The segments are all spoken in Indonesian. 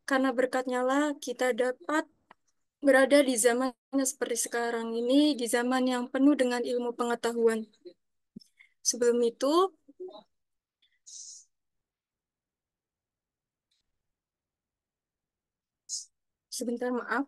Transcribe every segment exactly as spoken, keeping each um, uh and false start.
Karena berkatnya lah kita dapat berada di zaman seperti sekarang ini, di zaman yang penuh dengan ilmu pengetahuan. Sebelum itu, sebentar maaf,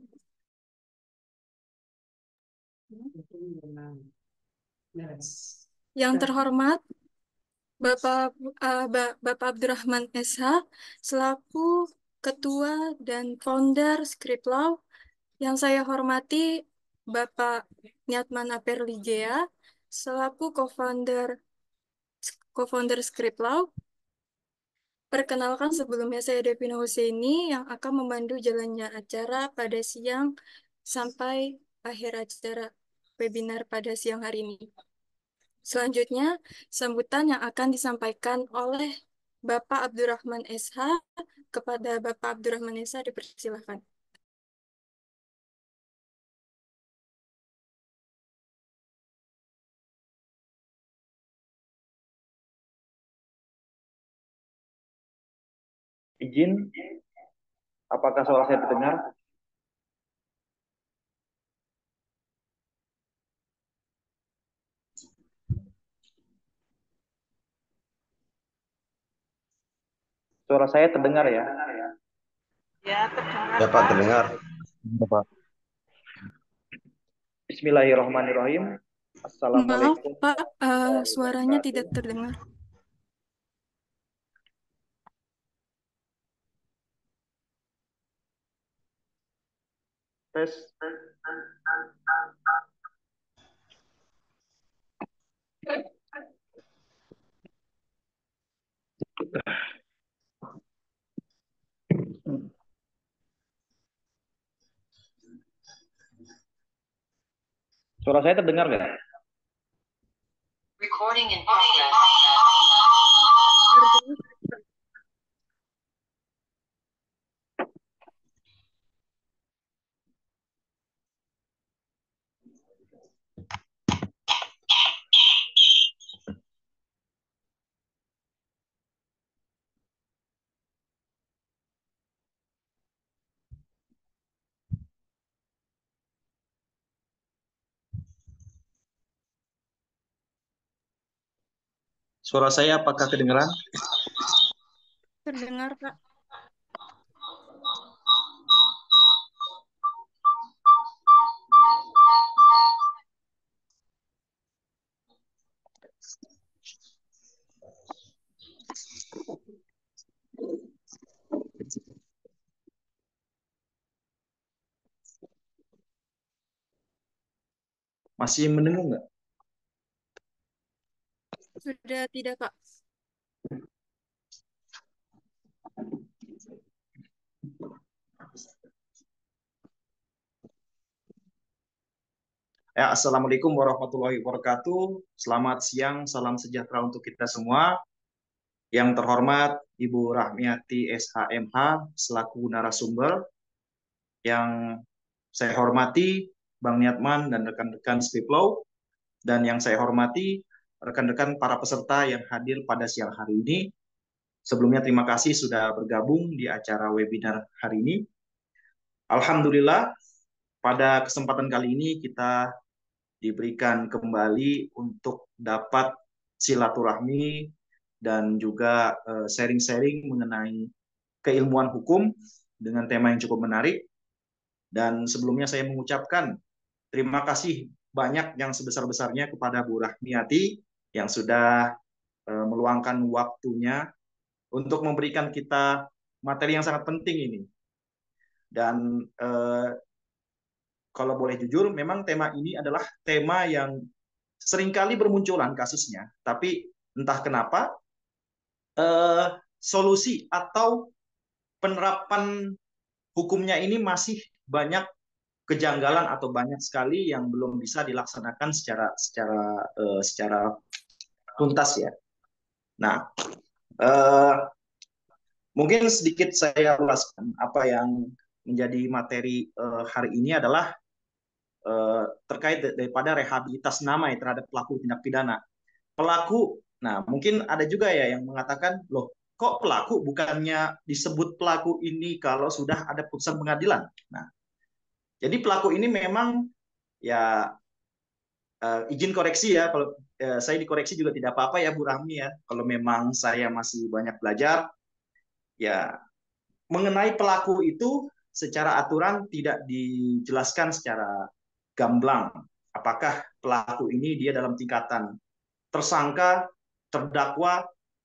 yang terhormat Bapak eh, Ba- Bapak Abdurrahman S H selaku Ketua dan Founder Skriplau, yang saya hormati Bapak Nyatman Aperlijea selaku co-founder co-founder Skriplau. Perkenalkan, sebelumnya saya Devina Husseini yang akan memandu jalannya acara pada siang sampai akhir acara webinar pada siang hari ini. Selanjutnya, sambutan yang akan disampaikan oleh Bapak Abdurrahman S H. Kepada Bapak Abdurrahman S H dipersilakan. Izin, apakah suara saya terdengar? Suara saya terdengar ya? Ya, terdengar, Ya Pak, Pak. terdengar. Bapak. Bismillahirrahmanirrahim. Maaf, Assalamualaikum Pak, eh, warahmatullahi suaranya tidak wabarakatuh. terdengar. Tes. Suara saya terdengar nggak? Recording in progress. Suara saya apakah kedengaran? Terdengar, Pak. Masih mendengar nggak? Sudah tidak, Pak. Ya, Assalamualaikum warahmatullahi wabarakatuh. Selamat siang, salam sejahtera untuk kita semua. Yang terhormat Ibu Rahmiati S H M H selaku narasumber. Yang saya hormati Bang Niatman dan rekan-rekan Skriplau. Dan yang saya hormati rekan-rekan para peserta yang hadir pada siang hari ini. Sebelumnya terima kasih sudah bergabung di acara webinar hari ini. Alhamdulillah, pada kesempatan kali ini kita diberikan kembali untuk dapat silaturahmi dan juga sharing-sharing mengenai keilmuan hukum dengan tema yang cukup menarik. Dan sebelumnya saya mengucapkan terima kasih banyak yang sebesar-besarnya kepada Bu Rahmiati yang sudah meluangkan waktunya untuk memberikan kita materi yang sangat penting ini. Dan eh, kalau boleh jujur, memang tema ini adalah tema yang seringkali bermunculan kasusnya, tapi entah kenapa eh, solusi atau penerapan hukumnya ini masih banyak kejanggalan atau banyak sekali yang belum bisa dilaksanakan secara secara eh, secara tuntas ya. Nah, eh, mungkin sedikit saya ulaskan apa yang menjadi materi eh, hari ini adalah eh, terkait daripada rehabilitas nama ya terhadap pelaku tindak pidana. Pelaku, nah mungkin ada juga ya yang mengatakan, loh kok pelaku, bukannya disebut pelaku ini kalau sudah ada putusan pengadilan. Nah, jadi pelaku ini memang ya uh, izin koreksi ya, kalau uh, saya dikoreksi juga tidak apa-apa ya Bu Rahmi ya. Kalau memang saya masih banyak belajar, ya mengenai pelaku itu secara aturan tidak dijelaskan secara gamblang. Apakah pelaku ini dia dalam tingkatan tersangka, terdakwa,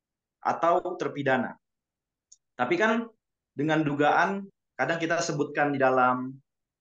atau terpidana. Tapi kan dengan dugaan, kadang kita sebutkan di dalam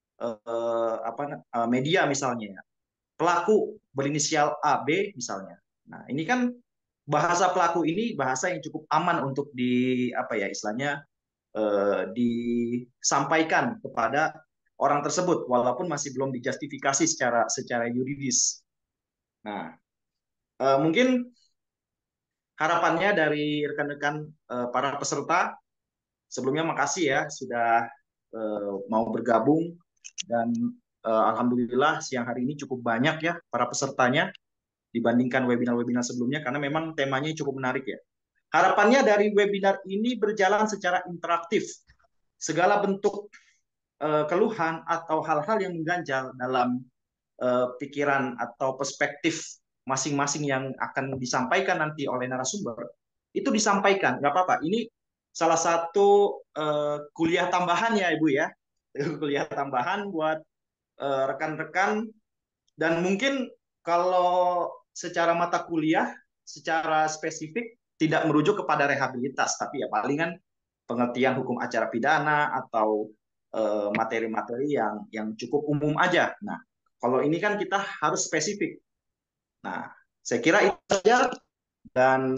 uh, apa uh, media misalnya, pelaku berinisial A B misalnya. Nah, ini kan bahasa pelaku ini bahasa yang cukup aman untuk di apa ya istilahnya uh, disampaikan kepada orang tersebut walaupun masih belum dijustifikasi secara secara yuridis. Nah, uh, mungkin harapannya dari rekan-rekan uh, para peserta, sebelumnya makasih ya sudah uh, mau bergabung dan uh, alhamdulillah siang hari ini cukup banyak ya para pesertanya dibandingkan webinar-webinar sebelumnya karena memang temanya cukup menarik ya. Harapannya dari webinar ini berjalan secara interaktif. Segala bentuk uh, keluhan atau hal-hal yang mengganjal dalam uh, pikiran atau perspektif masing-masing yang akan disampaikan nanti oleh narasumber, itu disampaikan, nggak apa-apa. Ini salah satu uh, kuliah tambahan ya Ibu ya, kuliah tambahan buat uh, rekan-rekan, dan mungkin kalau secara mata kuliah, secara spesifik, tidak merujuk kepada rehabilitas, tapi ya palingan pengertian hukum acara pidana atau materi-materi uh, yang yang cukup umum aja. Nah, kalau ini kan kita harus spesifik. Nah, saya kira itu saja dan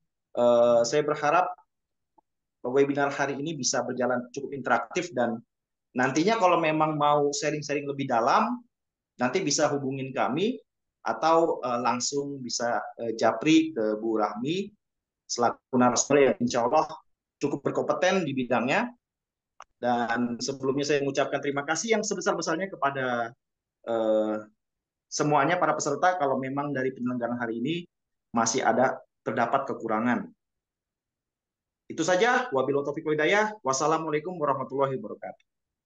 uh, saya berharap webinar hari ini bisa berjalan cukup interaktif dan nantinya kalau memang mau sharing-sharing lebih dalam, nanti bisa hubungin kami atau uh, langsung bisa uh, japri ke Bu Rahmi selaku narasumber yang insya Allah cukup berkompeten di bidangnya. Dan sebelumnya saya mengucapkan terima kasih yang sebesar-besarnya kepada uh, semuanya para peserta kalau memang dari penyelenggaraan hari ini masih ada terdapat kekurangan. Itu saja. Wabillahi taufiq wal hidayah. Wassalamualaikum warahmatullahi wabarakatuh.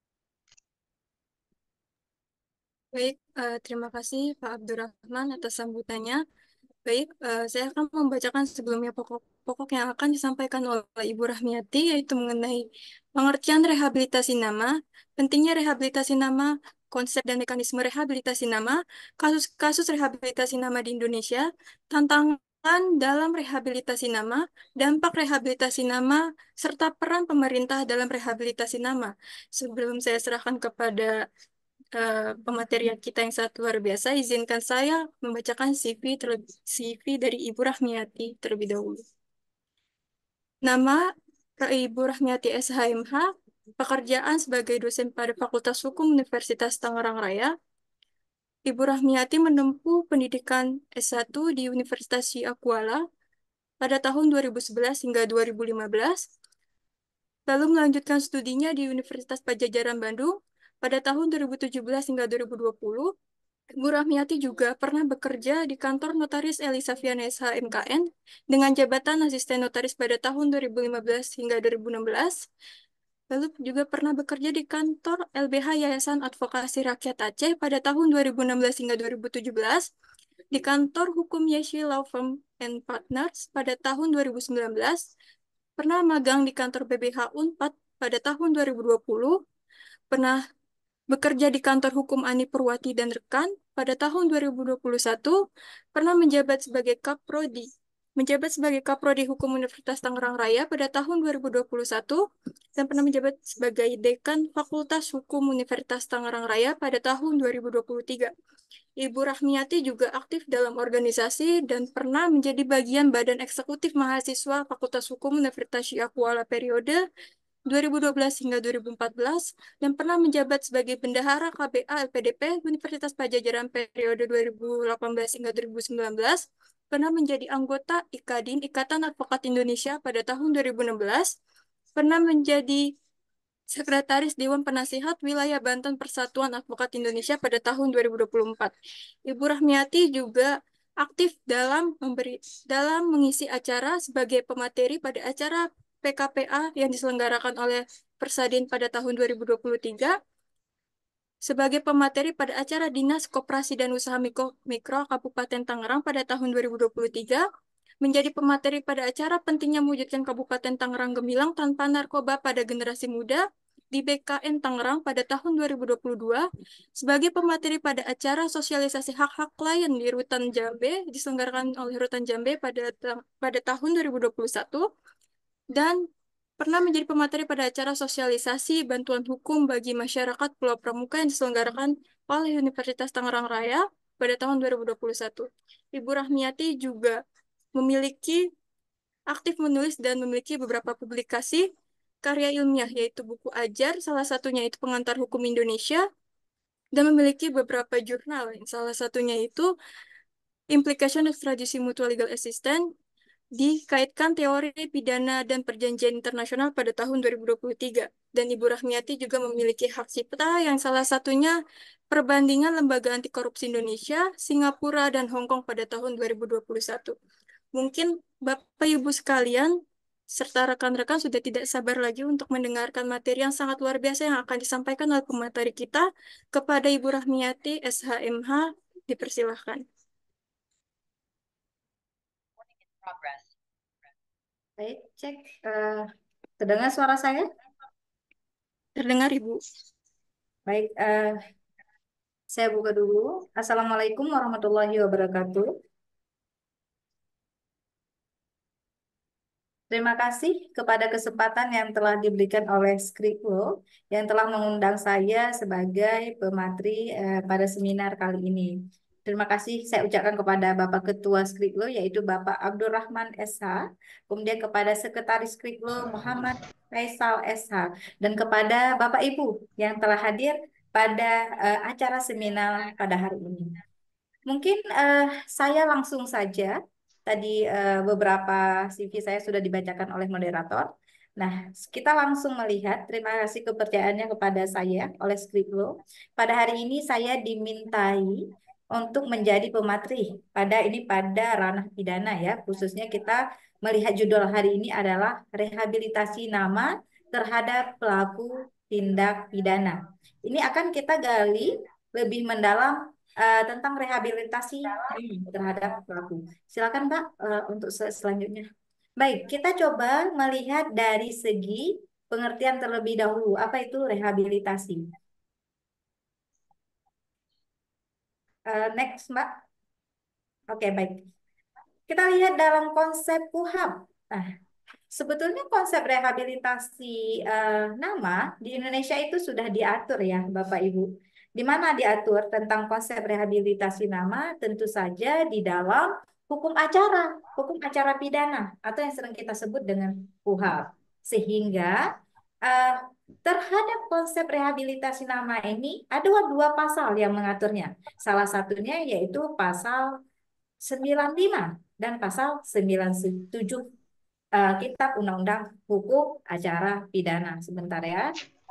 Baik, uh, terima kasih Pak Abdurrahman atas sambutannya. Baik, uh, saya akan membacakan sebelumnya pokok-pokok yang akan disampaikan oleh Ibu Rahmiati, yaitu mengenai pengertian rehabilitasi nama, pentingnya rehabilitasi nama, konsep dan mekanisme rehabilitasi nama, kasus-kasus rehabilitasi nama di Indonesia, tantangan dalam rehabilitasi nama, dampak rehabilitasi nama, serta peran pemerintah dalam rehabilitasi nama. Sebelum saya serahkan kepada Uh, pematerian kita yang sangat luar biasa, izinkan saya membacakan C V terlebih C V dari Ibu Rahmiati terlebih dahulu. Nama Ibu Rahmiati S H M H, pekerjaan sebagai dosen pada Fakultas Hukum Universitas Tangerang Raya. Ibu Rahmiati menempuh pendidikan S satu di Universitas Syiah pada tahun dua ribu sebelas hingga dua ribu lima belas, lalu melanjutkan studinya di Universitas Padjadjaran Bandung pada tahun dua ribu tujuh belas hingga dua ribu dua puluh. Ibu Rahmiati juga pernah bekerja di kantor Notaris Elisa Fiana S H M K N dengan jabatan asisten notaris pada tahun dua ribu lima belas hingga dua ribu enam belas. Lalu juga pernah bekerja di kantor L B H Yayasan Advokasi Rakyat Aceh pada tahun dua ribu enam belas hingga dua ribu tujuh belas, di kantor hukum Yeshi Law Firm and Partners pada tahun dua ribu sembilan belas, pernah magang di kantor B B H Unpad pada tahun dua ribu dua puluh, pernah bekerja di kantor hukum Ani Purwati dan rekan pada tahun dua ribu dua puluh satu, pernah menjabat sebagai Kaprodi, menjabat sebagai Kaprodi Hukum Universitas Tangerang Raya pada tahun dua ribu dua puluh satu, dan pernah menjabat sebagai Dekan Fakultas Hukum Universitas Tangerang Raya pada tahun dua ribu dua puluh tiga. Ibu Rahmiati juga aktif dalam organisasi dan pernah menjadi bagian Badan Eksekutif Mahasiswa Fakultas Hukum Universitas Syiah Kuala periode dua ribu dua belas hingga dua ribu empat belas, dan pernah menjabat sebagai Bendahara K B A L P D P Universitas Padjadjaran periode dua ribu delapan belas hingga dua ribu sembilan belas, pernah menjadi anggota IKADIN Ikatan Advokat Indonesia pada tahun dua ribu enam belas, pernah menjadi Sekretaris Dewan Penasihat Wilayah Banten Persatuan Advokat Indonesia pada tahun dua ribu dua puluh empat. Ibu Rahmiati juga aktif dalam memberi dalam mengisi acara sebagai pemateri pada acara P K P A yang diselenggarakan oleh Persadin pada tahun dua ribu dua puluh tiga sebagai pemateri pada acara Dinas Koperasi dan Usaha Mikro, Mikro Kabupaten Tangerang pada tahun dua ribu dua puluh tiga, menjadi pemateri pada acara pentingnya mewujudkan Kabupaten Tangerang gemilang tanpa narkoba pada generasi muda di B K N Tangerang pada tahun dua ribu dua puluh dua, sebagai pemateri pada acara sosialisasi hak-hak klien di Rutan Jambe diselenggarakan oleh Rutan Jambe pada pada tahun dua ribu dua puluh satu, dan pernah menjadi pemateri pada acara sosialisasi bantuan hukum bagi masyarakat Pulau Pramuka yang diselenggarakan oleh Universitas Tangerang Raya pada tahun dua ribu dua puluh satu. Ibu Rahmiati juga memiliki aktif menulis dan memiliki beberapa publikasi karya ilmiah, yaitu buku ajar, salah satunya itu Pengantar Hukum Indonesia, dan memiliki beberapa jurnal, salah satunya itu Implication of Extrajudicial Mutual Legal Assistance, dikaitkan teori pidana dan perjanjian internasional pada tahun dua ribu dua puluh tiga. Dan Ibu Rahmiati juga memiliki hak cipta yang salah satunya perbandingan Lembaga Anti Korupsi Indonesia, Singapura, dan Hong Kong pada tahun dua ribu dua puluh satu. Mungkin Bapak Ibu sekalian serta rekan-rekan sudah tidak sabar lagi untuk mendengarkan materi yang sangat luar biasa yang akan disampaikan oleh pemateri kita. Kepada Ibu Rahmiati, S H M H, dipersilahkan. Baik, cek. Uh, terdengar suara saya? Terdengar, Ibu. Baik, uh, saya buka dulu. Assalamualaikum warahmatullahi wabarakatuh. Terima kasih kepada kesempatan yang telah diberikan oleh Skriplo yang telah mengundang saya sebagai pemateri uh, pada seminar kali ini. Terima kasih saya ucapkan kepada Bapak Ketua Skriplo yaitu Bapak Abdurrahman S H, kemudian kepada Sekretaris Skriplo Muhammad Faisal S H, dan kepada Bapak Ibu yang telah hadir pada uh, acara seminar pada hari ini. Mungkin uh, saya langsung saja. Tadi uh, beberapa C V saya sudah dibacakan oleh moderator. Nah, kita langsung melihat, terima kasih kepercayaannya kepada saya oleh Skriplo. Pada hari ini saya dimintai untuk menjadi pemateri pada ini pada ranah pidana ya. Khususnya kita melihat judul hari ini adalah rehabilitasi nama terhadap pelaku tindak pidana. Ini akan kita gali lebih mendalam uh, tentang rehabilitasi terhadap pelaku. Silakan Mbak uh, untuk sel selanjutnya. Baik, kita coba melihat dari segi pengertian terlebih dahulu. Apa itu rehabilitasi? Uh, next, Mbak. Oke, baik. Kita lihat dalam konsep K U H A M. Nah, sebetulnya konsep rehabilitasi uh, nama di Indonesia itu sudah diatur ya, Bapak Ibu. Di mana diatur tentang konsep rehabilitasi nama? Tentu saja di dalam hukum acara, hukum acara pidana, atau yang sering kita sebut dengan K U H A M. Sehingga uh, terhadap konsep rehabilitasi nama ini ada dua pasal yang mengaturnya. Salah satunya yaitu pasal sembilan puluh lima dan pasal sembilan puluh tujuh uh, Kitab Undang-Undang Hukum Acara Pidana. Sebentar ya.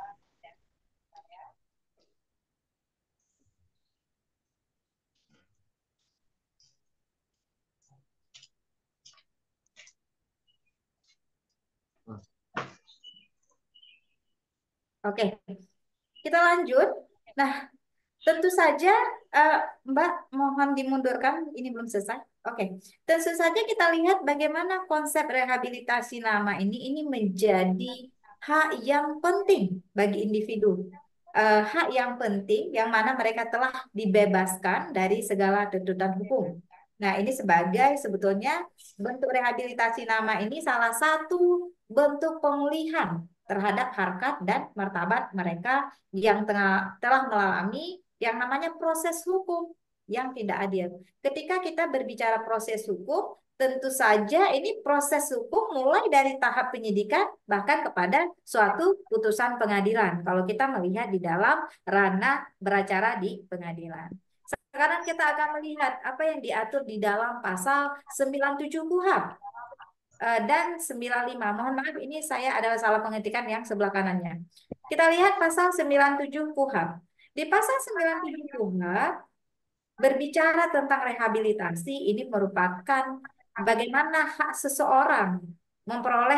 Oke, kita lanjut. Nah, tentu saja uh, Mbak mohon dimundurkan, ini belum selesai. Oke, tentu saja kita lihat bagaimana konsep rehabilitasi nama ini ini menjadi hak yang penting bagi individu. Uh, hak yang penting yang mana mereka telah dibebaskan dari segala tuntutan hukum. Nah, ini sebagai sebetulnya bentuk rehabilitasi nama ini salah satu bentuk pemulihan terhadap harkat dan martabat mereka yang tengah, telah mengalami yang namanya proses hukum yang tidak adil. Ketika kita berbicara proses hukum, tentu saja ini proses hukum mulai dari tahap penyidikan bahkan kepada suatu putusan pengadilan. Kalau kita melihat di dalam ranah beracara di pengadilan. Sekarang kita akan melihat apa yang diatur di dalam pasal sembilan puluh tujuh K U H A M dan sembilan puluh lima. Mohon maaf ini saya adalah salah pengetikan yang sebelah kanannya. Kita lihat pasal sembilan puluh tujuh K U H A M. Di pasal sembilan puluh tujuh K U H A M berbicara tentang rehabilitasi, ini merupakan bagaimana hak seseorang memperoleh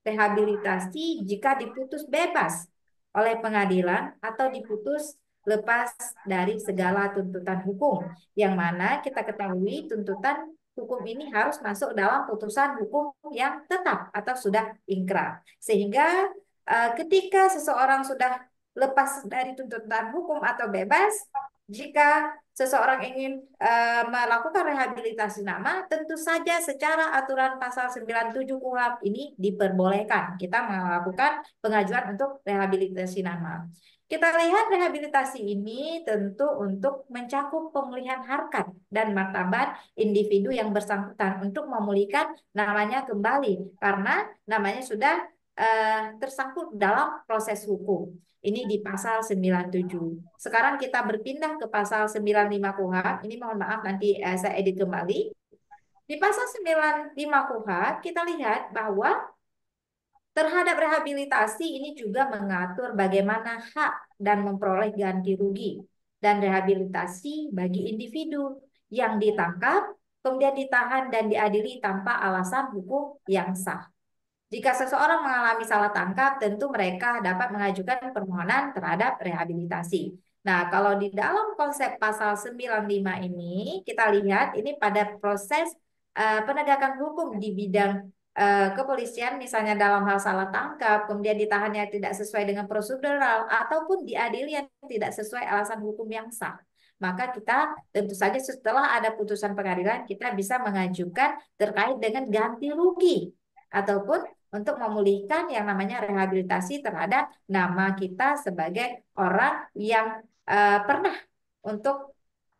rehabilitasi jika diputus bebas oleh pengadilan atau diputus lepas dari segala tuntutan hukum. Yang mana kita ketahui tuntutan hukum ini harus masuk dalam putusan hukum yang tetap atau sudah ingkrah. Sehingga uh, ketika seseorang sudah lepas dari tuntutan hukum atau bebas, jika seseorang ingin uh, melakukan rehabilitasi nama, tentu saja secara aturan pasal sembilan puluh tujuh KUHP ini diperbolehkan kita melakukan pengajuan untuk rehabilitasi nama. Kita lihat rehabilitasi ini tentu untuk mencakup pemulihan harkat dan martabat individu yang bersangkutan untuk memulihkan namanya kembali karena namanya sudah uh, tersangkut dalam proses hukum. Ini di pasal sembilan puluh tujuh. Sekarang kita berpindah ke pasal sembilan puluh lima KUHP. Ini mohon maaf nanti uh, saya edit kembali. Di pasal sembilan puluh lima KUHP kita lihat bahwa terhadap rehabilitasi ini juga mengatur bagaimana hak dan memperoleh ganti rugi dan rehabilitasi bagi individu yang ditangkap, kemudian ditahan dan diadili tanpa alasan hukum yang sah. Jika seseorang mengalami salah tangkap, tentu mereka dapat mengajukan permohonan terhadap rehabilitasi. Nah, kalau di dalam konsep pasal sembilan puluh lima ini, kita lihat ini pada proses uh, penegakan hukum di bidang uh, kepolisian, misalnya dalam hal salah tangkap, kemudian ditahannya tidak sesuai dengan prosedural, ataupun diadili yang tidak sesuai alasan hukum yang sah. Maka kita tentu saja setelah ada putusan pengadilan, kita bisa mengajukan terkait dengan ganti rugi, ataupun untuk memulihkan yang namanya rehabilitasi terhadap nama kita sebagai orang yang uh, pernah untuk,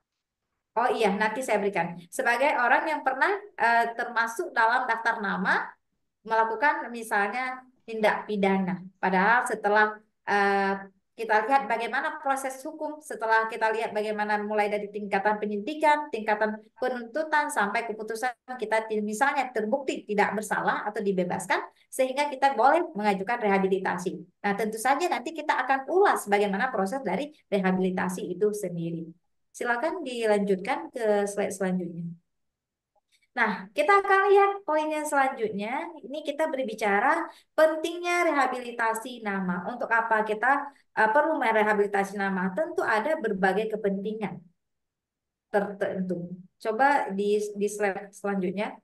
oh iya nanti saya berikan, sebagai orang yang pernah uh, termasuk dalam daftar nama melakukan misalnya tindak pidana. Padahal setelah uh, kita lihat bagaimana proses hukum, setelah kita lihat bagaimana mulai dari tingkatan penyidikan, tingkatan penuntutan, sampai keputusan kita misalnya terbukti tidak bersalah atau dibebaskan, sehingga kita boleh mengajukan rehabilitasi. Nah, tentu saja nanti kita akan ulas bagaimana proses dari rehabilitasi itu sendiri. Silakan dilanjutkan ke slide selanjutnya. Nah, kita akan lihat poinnya selanjutnya. Ini kita berbicara pentingnya rehabilitasi nama. Untuk apa kita uh, perlu merehabilitasi nama? Tentu ada berbagai kepentingan tertentu. Coba di, di slide selanjutnya.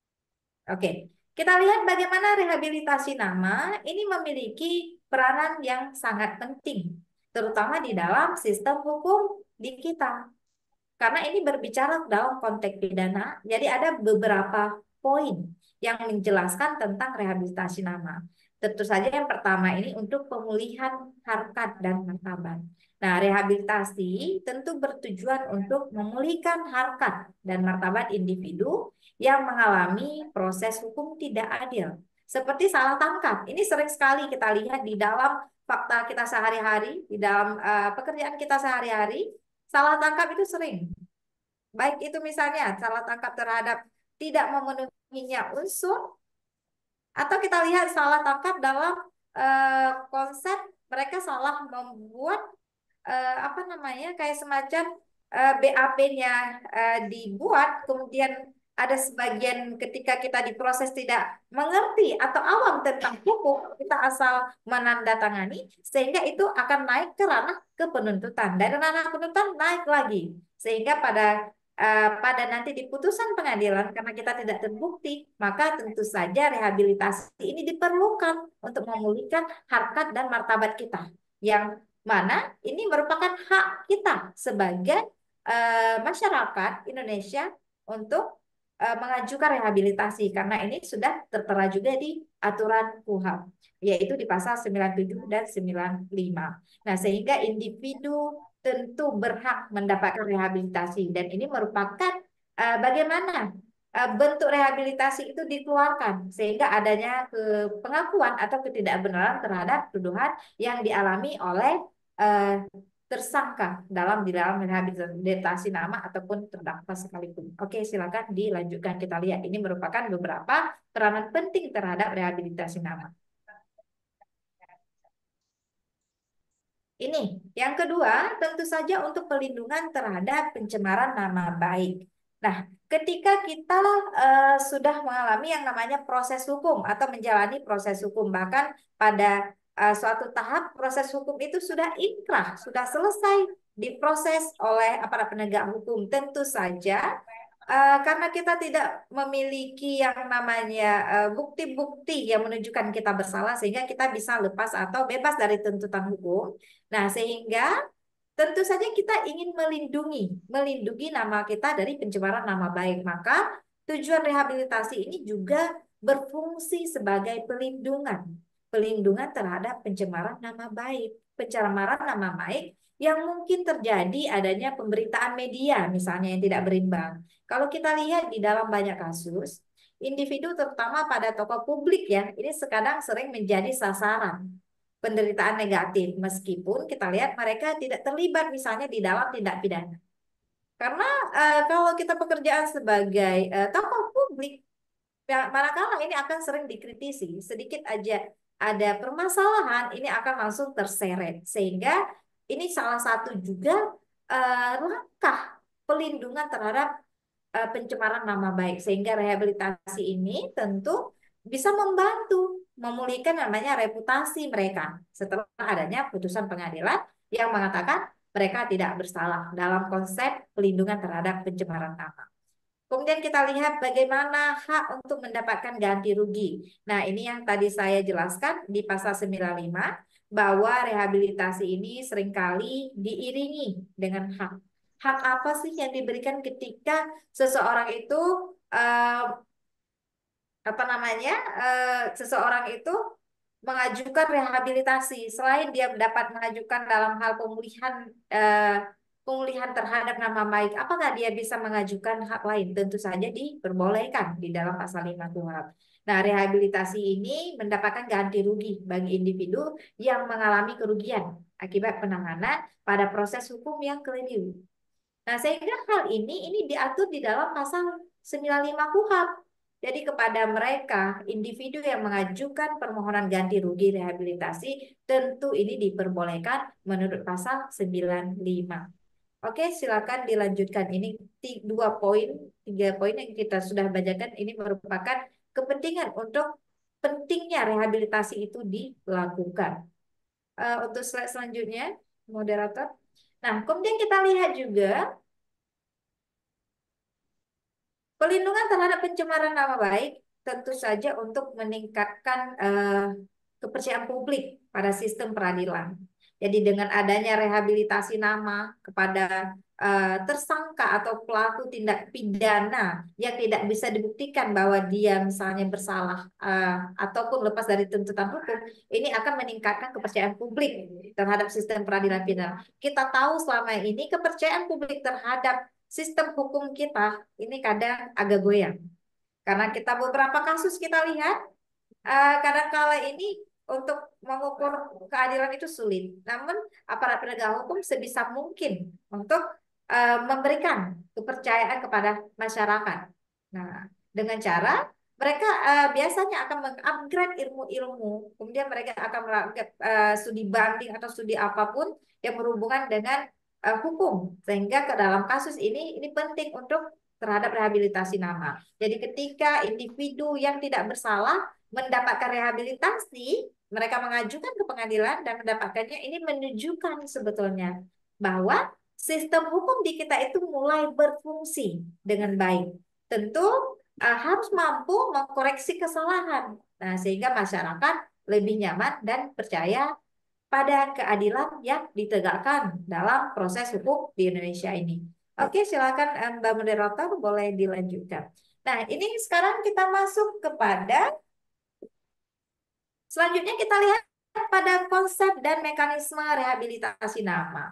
Oke, kita lihat bagaimana rehabilitasi nama ini memiliki peranan yang sangat penting, terutama di dalam sistem hukum di kita. Karena ini berbicara dalam konteks pidana, jadi ada beberapa poin yang menjelaskan tentang rehabilitasi nama. Tentu saja yang pertama ini untuk pemulihan harkat dan martabat. Nah, rehabilitasi tentu bertujuan untuk memulihkan harkat dan martabat individu yang mengalami proses hukum tidak adil. Seperti salah tangkap. Ini sering sekali kita lihat di dalam fakta kita sehari-hari, di dalam uh, pekerjaan kita sehari-hari. Salah tangkap itu sering. Baik itu misalnya salah tangkap terhadap tidak memenuhinya unsur, atau kita lihat salah tangkap dalam uh, konsep mereka salah membuat uh, apa namanya kayak semacam uh, B A P-nya uh, dibuat, kemudian ada sebagian ketika kita diproses tidak mengerti atau awam tentang hukum, kita asal menandatangani, sehingga itu akan naik ke ranah ke penuntutan. Dari ranah penuntutan naik lagi. Sehingga pada uh, pada nanti di putusan pengadilan, karena kita tidak terbukti, maka tentu saja rehabilitasi ini diperlukan untuk memulihkan harkat dan martabat kita. Yang mana ini merupakan hak kita sebagai uh, masyarakat Indonesia untuk mengajukan rehabilitasi, karena ini sudah tertera juga di aturan KUHP, yaitu di pasal sembilan puluh tujuh dan sembilan puluh lima. Nah, sehingga individu tentu berhak mendapatkan rehabilitasi, dan ini merupakan uh, bagaimana uh, bentuk rehabilitasi itu dikeluarkan sehingga adanya ke pengakuan atau ketidakbenaran terhadap tuduhan yang dialami oleh uh, tersangka dalam di dalam rehabilitasi nama ataupun terdakwa sekalipun. Oke, silakan dilanjutkan. Kita lihat ini merupakan beberapa peranan penting terhadap rehabilitasi nama. Ini yang kedua, tentu saja untuk pelindungan terhadap pencemaran nama baik. Nah, ketika kita eh, sudah mengalami yang namanya proses hukum atau menjalani proses hukum, bahkan pada eh, suatu tahap proses hukum itu sudah inkrah, sudah selesai diproses oleh aparat penegak hukum, tentu saja eh, karena kita tidak memiliki yang namanya eh, bukti-bukti yang menunjukkan kita bersalah, sehingga kita bisa lepas atau bebas dari tuntutan hukum. Nah, sehingga tentu saja kita ingin melindungi, melindungi nama kita dari pencemaran nama baik. Maka tujuan rehabilitasi ini juga berfungsi sebagai pelindungan, pelindungan terhadap pencemaran nama baik, pencemaran nama baik yang mungkin terjadi adanya pemberitaan media misalnya yang tidak berimbang. Kalau kita lihat di dalam banyak kasus, individu terutama pada tokoh publik ya, ini sekarang sering menjadi sasaran penderitaan negatif meskipun kita lihat mereka tidak terlibat misalnya di dalam tindak pidana. Karena eh, kalau kita pekerjaan sebagai eh, tokoh publik, ya, manakala ini akan sering dikritisi, sedikit aja ada permasalahan, ini akan langsung terseret. Sehingga ini salah satu juga eh, langkah pelindungan terhadap eh, pencemaran nama baik. Sehingga rehabilitasi ini tentu bisa membantu memulihkan namanya reputasi mereka setelah adanya putusan pengadilan yang mengatakan mereka tidak bersalah dalam konsep pelindungan terhadap pencemaran nama. Kemudian kita lihat bagaimana hak untuk mendapatkan ganti rugi. Nah, ini yang tadi saya jelaskan di pasal sembilan puluh lima bahwa rehabilitasi ini seringkali diiringi dengan hak. Hak apa sih yang diberikan ketika seseorang itu eh, apa namanya eh, seseorang itu mengajukan rehabilitasi selain dia dapat mengajukan dalam hal pemulihan eh, pemulihan terhadap nama baik, apakah dia bisa mengajukan hak lain? Tentu saja diperbolehkan di dalam pasal lima KUHP. Nah, rehabilitasi ini mendapatkan ganti rugi bagi individu yang mengalami kerugian akibat penanganan pada proses hukum yang keliru. Nah, sehingga hal ini ini diatur di dalam pasal sembilan puluh lima KUHP. Jadi kepada mereka, individu yang mengajukan permohonan ganti rugi rehabilitasi, tentu ini diperbolehkan menurut pasal sembilan puluh lima. Oke, silakan dilanjutkan. Ini dua poin, tiga poin yang kita sudah bacakan. Ini merupakan kepentingan untuk pentingnya rehabilitasi itu dilakukan. Uh, untuk slide selanjutnya, moderator. Nah, kemudian kita lihat juga pelindungan terhadap pencemaran nama baik tentu saja untuk meningkatkan uh, kepercayaan publik pada sistem peradilan. Jadi dengan adanya rehabilitasi nama kepada uh, tersangka atau pelaku tindak pidana yang tidak bisa dibuktikan bahwa dia misalnya bersalah uh, ataupun lepas dari tuntutan hukum, ini akan meningkatkan kepercayaan publik terhadap sistem peradilan pidana. Kita tahu selama ini kepercayaan publik terhadap sistem hukum kita ini kadang agak goyang. Karena kita beberapa kasus kita lihat, uh, kadang-kala ini untuk mengukur keadilan itu sulit. Namun aparat penegak hukum sebisa mungkin untuk uh, memberikan kepercayaan kepada masyarakat. Nah, dengan cara mereka uh, biasanya akan mengupgrade ilmu-ilmu, kemudian mereka akan melakukan uh, studi banding atau studi apapun yang berhubungan dengan uh, hukum, sehingga ke dalam kasus ini ini penting untuk terhadap rehabilitasi nama. Jadi ketika individu yang tidak bersalah mendapatkan rehabilitasi, mereka mengajukan ke pengadilan dan mendapatkannya, ini menunjukkan sebetulnya bahwa sistem hukum di kita itu mulai berfungsi dengan baik. Tentu uh, harus mampu mengkoreksi kesalahan. Nah, sehingga masyarakat lebih nyaman dan percaya pada keadilan yang ditegakkan dalam proses hukum di Indonesia ini. Oke, silakan Mbak Moderator boleh dilanjutkan. Nah, ini sekarang kita masuk kepada selanjutnya kita lihat pada konsep dan mekanisme rehabilitasi nama.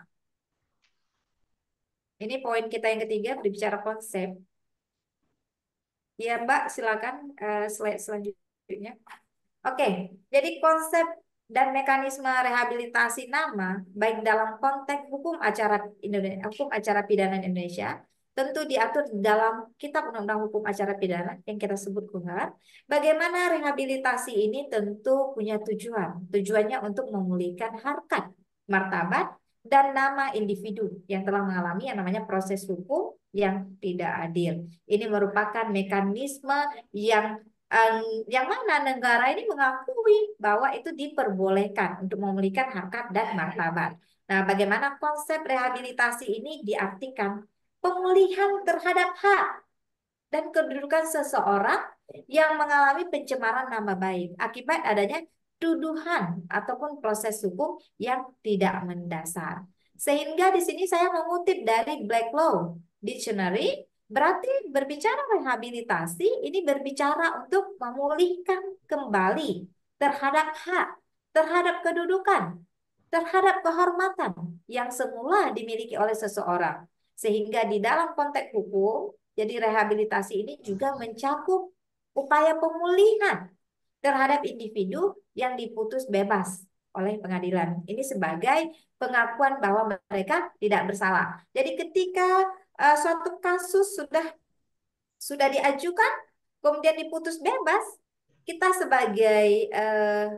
Ini poin kita yang ketiga, berbicara konsep. Ya, Mbak, silakan uh, slide selanjutnya. Oke, jadi konsep dan mekanisme rehabilitasi nama baik dalam konteks hukum acara Indonesia, hukum acara pidana Indonesia, tentu diatur dalam Kitab Undang-Undang Hukum Acara Pidana yang kita sebut KUHP. Bagaimana rehabilitasi ini tentu punya tujuan. Tujuannya untuk memulihkan harkat, martabat, dan nama individu yang telah mengalami yang namanya proses hukum yang tidak adil. Ini merupakan mekanisme yang em, yang mana negara ini mengakui bahwa itu diperbolehkan untuk memulihkan harkat dan martabat. Nah, bagaimana konsep rehabilitasi ini diartikan? Pemulihan terhadap hak dan kedudukan seseorang yang mengalami pencemaran nama baik akibat adanya tuduhan ataupun proses hukum yang tidak mendasar. Sehingga di sini saya mengutip dari Black Law Dictionary, berarti berbicara rehabilitasi ini berbicara untuk memulihkan kembali terhadap hak, terhadap kedudukan, terhadap kehormatan yang semula dimiliki oleh seseorang. Sehingga di dalam konteks hukum, jadi rehabilitasi ini juga mencakup upaya pemulihan terhadap individu yang diputus bebas oleh pengadilan. Ini sebagai pengakuan bahwa mereka tidak bersalah. Jadi ketika uh, suatu kasus sudah sudah diajukan, kemudian diputus bebas, kita sebagai uh,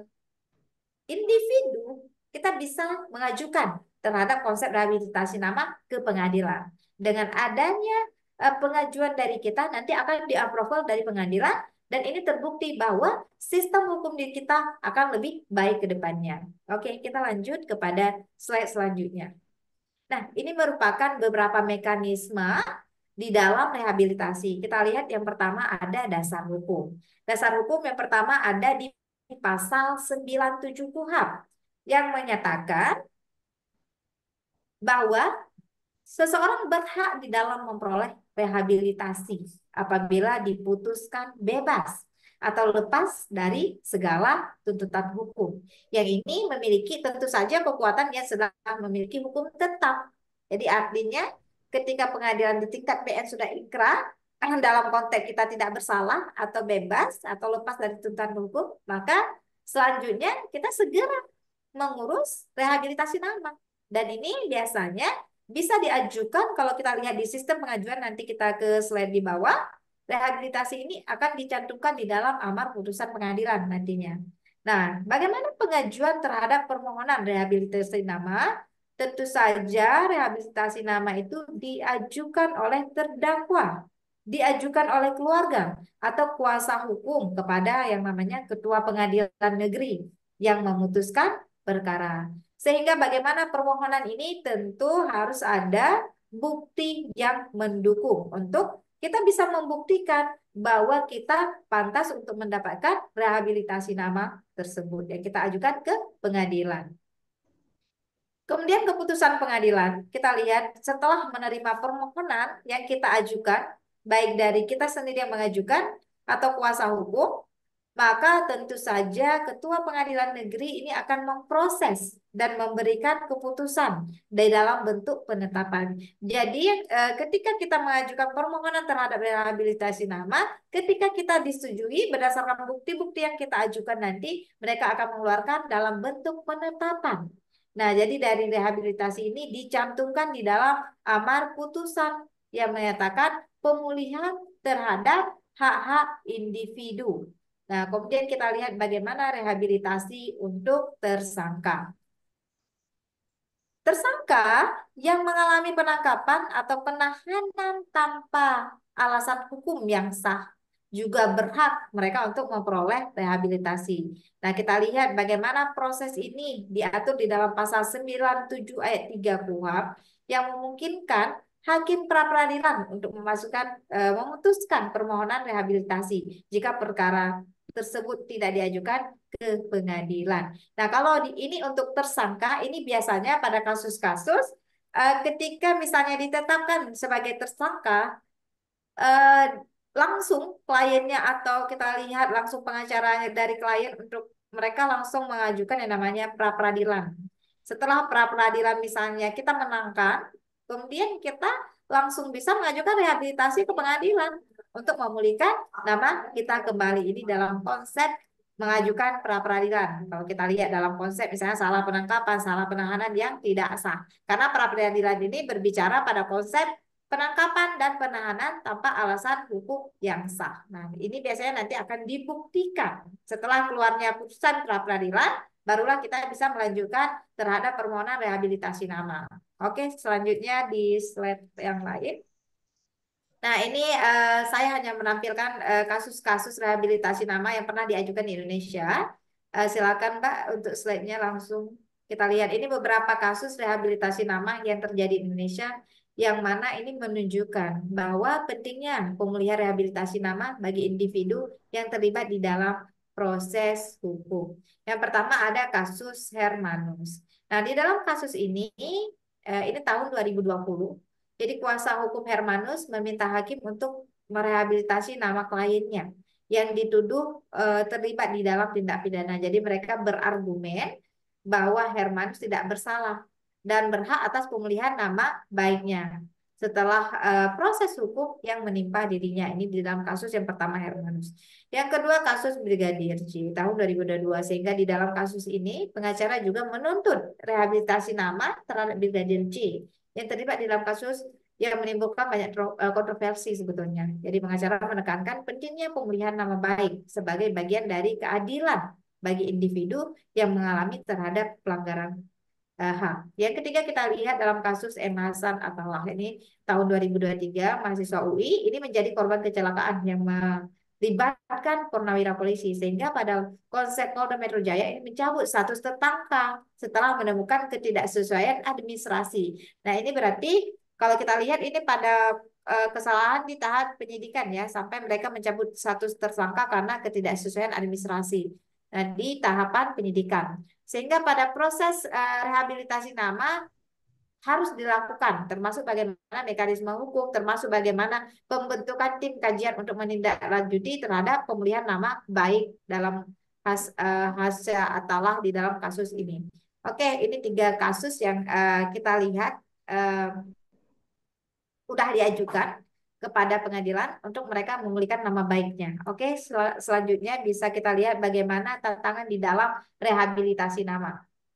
individu kita bisa mengajukan terhadap konsep rehabilitasi nama ke pengadilan. Dengan adanya uh, pengajuan dari kita nanti akan di-approval dari pengadilan dan ini terbukti bahwa sistem hukum di kita akan lebih baik ke depannya. Oke, kita lanjut kepada slide selanjutnya. Nah, ini merupakan beberapa mekanisme di dalam rehabilitasi. Kita lihat yang pertama ada dasar hukum. Dasar hukum yang pertama ada di pasal sembilan puluh tujuh K U H A P yang menyatakan bahwa seseorang berhak di dalam memperoleh rehabilitasi apabila diputuskan bebas atau lepas dari segala tuntutan hukum. Yang ini memiliki tentu saja kekuatan yang sedang memiliki hukum tetap. Jadi artinya ketika pengadilan di tingkat P N sudah ikrar dalam konteks kita tidak bersalah atau bebas atau lepas dari tuntutan hukum, maka selanjutnya kita segera mengurus rehabilitasi nama. Dan ini biasanya bisa diajukan kalau kita lihat di sistem pengajuan, nanti kita ke slide di bawah, rehabilitasi ini akan dicantumkan di dalam amar putusan pengadilan nantinya. Nah, bagaimana pengajuan terhadap permohonan rehabilitasi nama? Tentu saja rehabilitasi nama itu diajukan oleh terdakwa, diajukan oleh keluarga atau kuasa hukum kepada yang namanya ketua pengadilan negeri yang memutuskan perkara. Sehingga bagaimana permohonan ini tentu harus ada bukti yang mendukung untuk kita bisa membuktikan bahwa kita pantas untuk mendapatkan rehabilitasi nama tersebut yang kita ajukan ke pengadilan. Kemudian keputusan pengadilan, kita lihat setelah menerima permohonan yang kita ajukan, baik dari kita sendiri yang mengajukan atau kuasa hukum, maka tentu saja ketua pengadilan negeri ini akan memproses dan memberikan keputusan di dalam bentuk penetapan. Jadi ketika kita mengajukan permohonan terhadap rehabilitasi nama, ketika kita disetujui berdasarkan bukti-bukti yang kita ajukan nanti, mereka akan mengeluarkan dalam bentuk penetapan. Nah, jadi dari rehabilitasi ini dicantumkan di dalam amar putusan yang menyatakan pemulihan terhadap hak-hak individu. Nah, kemudian kita lihat bagaimana rehabilitasi untuk tersangka. Tersangka yang mengalami penangkapan atau penahanan tanpa alasan hukum yang sah juga berhak mereka untuk memperoleh rehabilitasi. Nah, kita lihat bagaimana proses ini diatur di dalam pasal sembilan puluh tujuh ayat tiga K U H A P yang memungkinkan hakim pra-peradilan untuk memasukkan e, memutuskan permohonan rehabilitasi jika perkara tersebut tidak diajukan ke pengadilan. Nah, kalau di, ini untuk tersangka, ini biasanya pada kasus-kasus e, ketika misalnya ditetapkan sebagai tersangka, e, langsung kliennya atau kita lihat langsung pengacaranya dari klien untuk mereka langsung mengajukan yang namanya pra-peradilan. Setelah pra-peradilan misalnya kita menangkan, kemudian kita langsung bisa mengajukan rehabilitasi ke pengadilan untuk memulihkan nama kita kembali. Ini dalam konsep mengajukan pra-peradilan. Kalau kita lihat dalam konsep misalnya salah penangkapan, salah penahanan yang tidak sah. Karena pra-peradilan ini berbicara pada konsep penangkapan dan penahanan tanpa alasan hukum yang sah. Nah, ini biasanya nanti akan dibuktikan setelah keluarnya putusan pra-peradilan, barulah kita bisa melanjutkan terhadap permohonan rehabilitasi nama. Oke, selanjutnya di slide yang lain. Nah, ini eh, saya hanya menampilkan eh, kasus-kasus rehabilitasi nama yang pernah diajukan di Indonesia. Eh, silakan Mbak untuk slide-nya langsung kita lihat. Ini beberapa kasus rehabilitasi nama yang terjadi di Indonesia yang mana ini menunjukkan bahwa pentingnya pemulihan rehabilitasi nama bagi individu yang terlibat di dalam proses hukum. Yang pertama ada kasus Hermanus. Nah, di dalam kasus ini, eh, ini tahun dua ribu dua puluh. Jadi kuasa hukum Hermanus meminta hakim untuk merehabilitasi nama kliennya yang dituduh eh, terlibat di dalam tindak pidana. Jadi mereka berargumen bahwa Hermanus tidak bersalah dan berhak atas pemulihan nama baiknya setelah eh, proses hukum yang menimpa dirinya. Ini di dalam kasus yang pertama Hermanus. Yang kedua kasus Brigadir J tahun dua ribu dua puluh dua, sehingga di dalam kasus ini pengacara juga menuntut rehabilitasi nama terhadap Brigadir J yang terlibat dalam kasus yang menimbulkan banyak kontroversi sebetulnya. Jadi pengacara menekankan pentingnya pemulihan nama baik sebagai bagian dari keadilan bagi individu yang mengalami terhadap pelanggaran uh, H A M. Yang ketiga kita lihat dalam kasus M. Hasan Attallah, ini tahun dua ribu dua puluh tiga, mahasiswa U I ini menjadi korban kecelakaan yang melibatkan purnawira polisi, sehingga pada Polsek Polda Metro Jaya ini mencabut status tersangka setelah menemukan ketidaksesuaian administrasi. Nah, ini berarti kalau kita lihat ini pada uh, kesalahan di tahap penyidikan ya, sampai mereka mencabut status tersangka karena ketidaksesuaian administrasi. Nah, di tahapan penyidikan. Sehingga pada proses uh, rehabilitasi nama harus dilakukan, termasuk bagaimana mekanisme hukum, termasuk bagaimana pembentukan tim kajian untuk menindaklanjuti terhadap pemulihan nama baik dalam has, uh, Hasya Attallah di dalam kasus ini. Oke, ini tiga kasus yang uh, kita lihat uh, udah diajukan kepada pengadilan untuk mereka memulihkan nama baiknya. Oke, sel selanjutnya bisa kita lihat bagaimana tantangan di dalam rehabilitasi nama.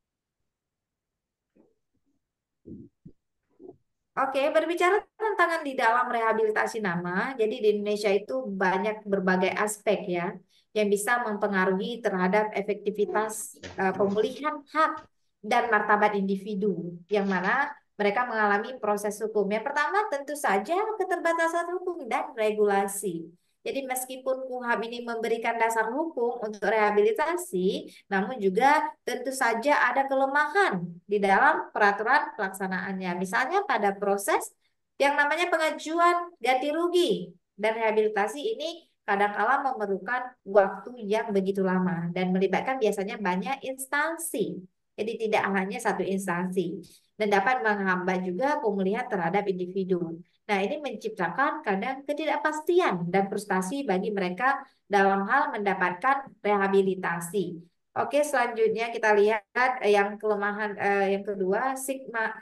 Oke, berbicara tantangan di dalam rehabilitasi nama, jadi di Indonesia itu banyak berbagai aspek ya yang bisa mempengaruhi terhadap efektivitas uh, pemulihan hak dan martabat individu yang mana mereka mengalami proses hukum. Yang pertama tentu saja keterbatasan hukum dan regulasi. Jadi meskipun K U H A M ini memberikan dasar hukum untuk rehabilitasi, namun juga tentu saja ada kelemahan di dalam peraturan pelaksanaannya. Misalnya pada proses yang namanya pengajuan ganti rugi dan rehabilitasi ini kadang-kala memerlukan waktu yang begitu lama dan melibatkan biasanya banyak instansi. Jadi tidak hanya satu instansi dan dapat menghambat juga pemulihan terhadap individu. Nah, ini menciptakan kadang ketidakpastian dan frustasi bagi mereka dalam hal mendapatkan rehabilitasi. Oke, selanjutnya kita lihat yang kelemahan eh, yang kedua, stigma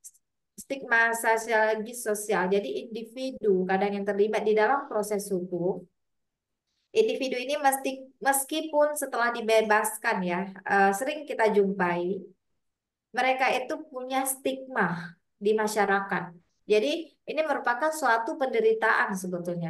stigma sosiologis sosial. Jadi individu kadang yang terlibat di dalam proses hukum, individu ini mesti meskipun setelah dibebaskan ya, eh, sering kita jumpai mereka itu punya stigma di masyarakat. Jadi ini merupakan suatu penderitaan sebetulnya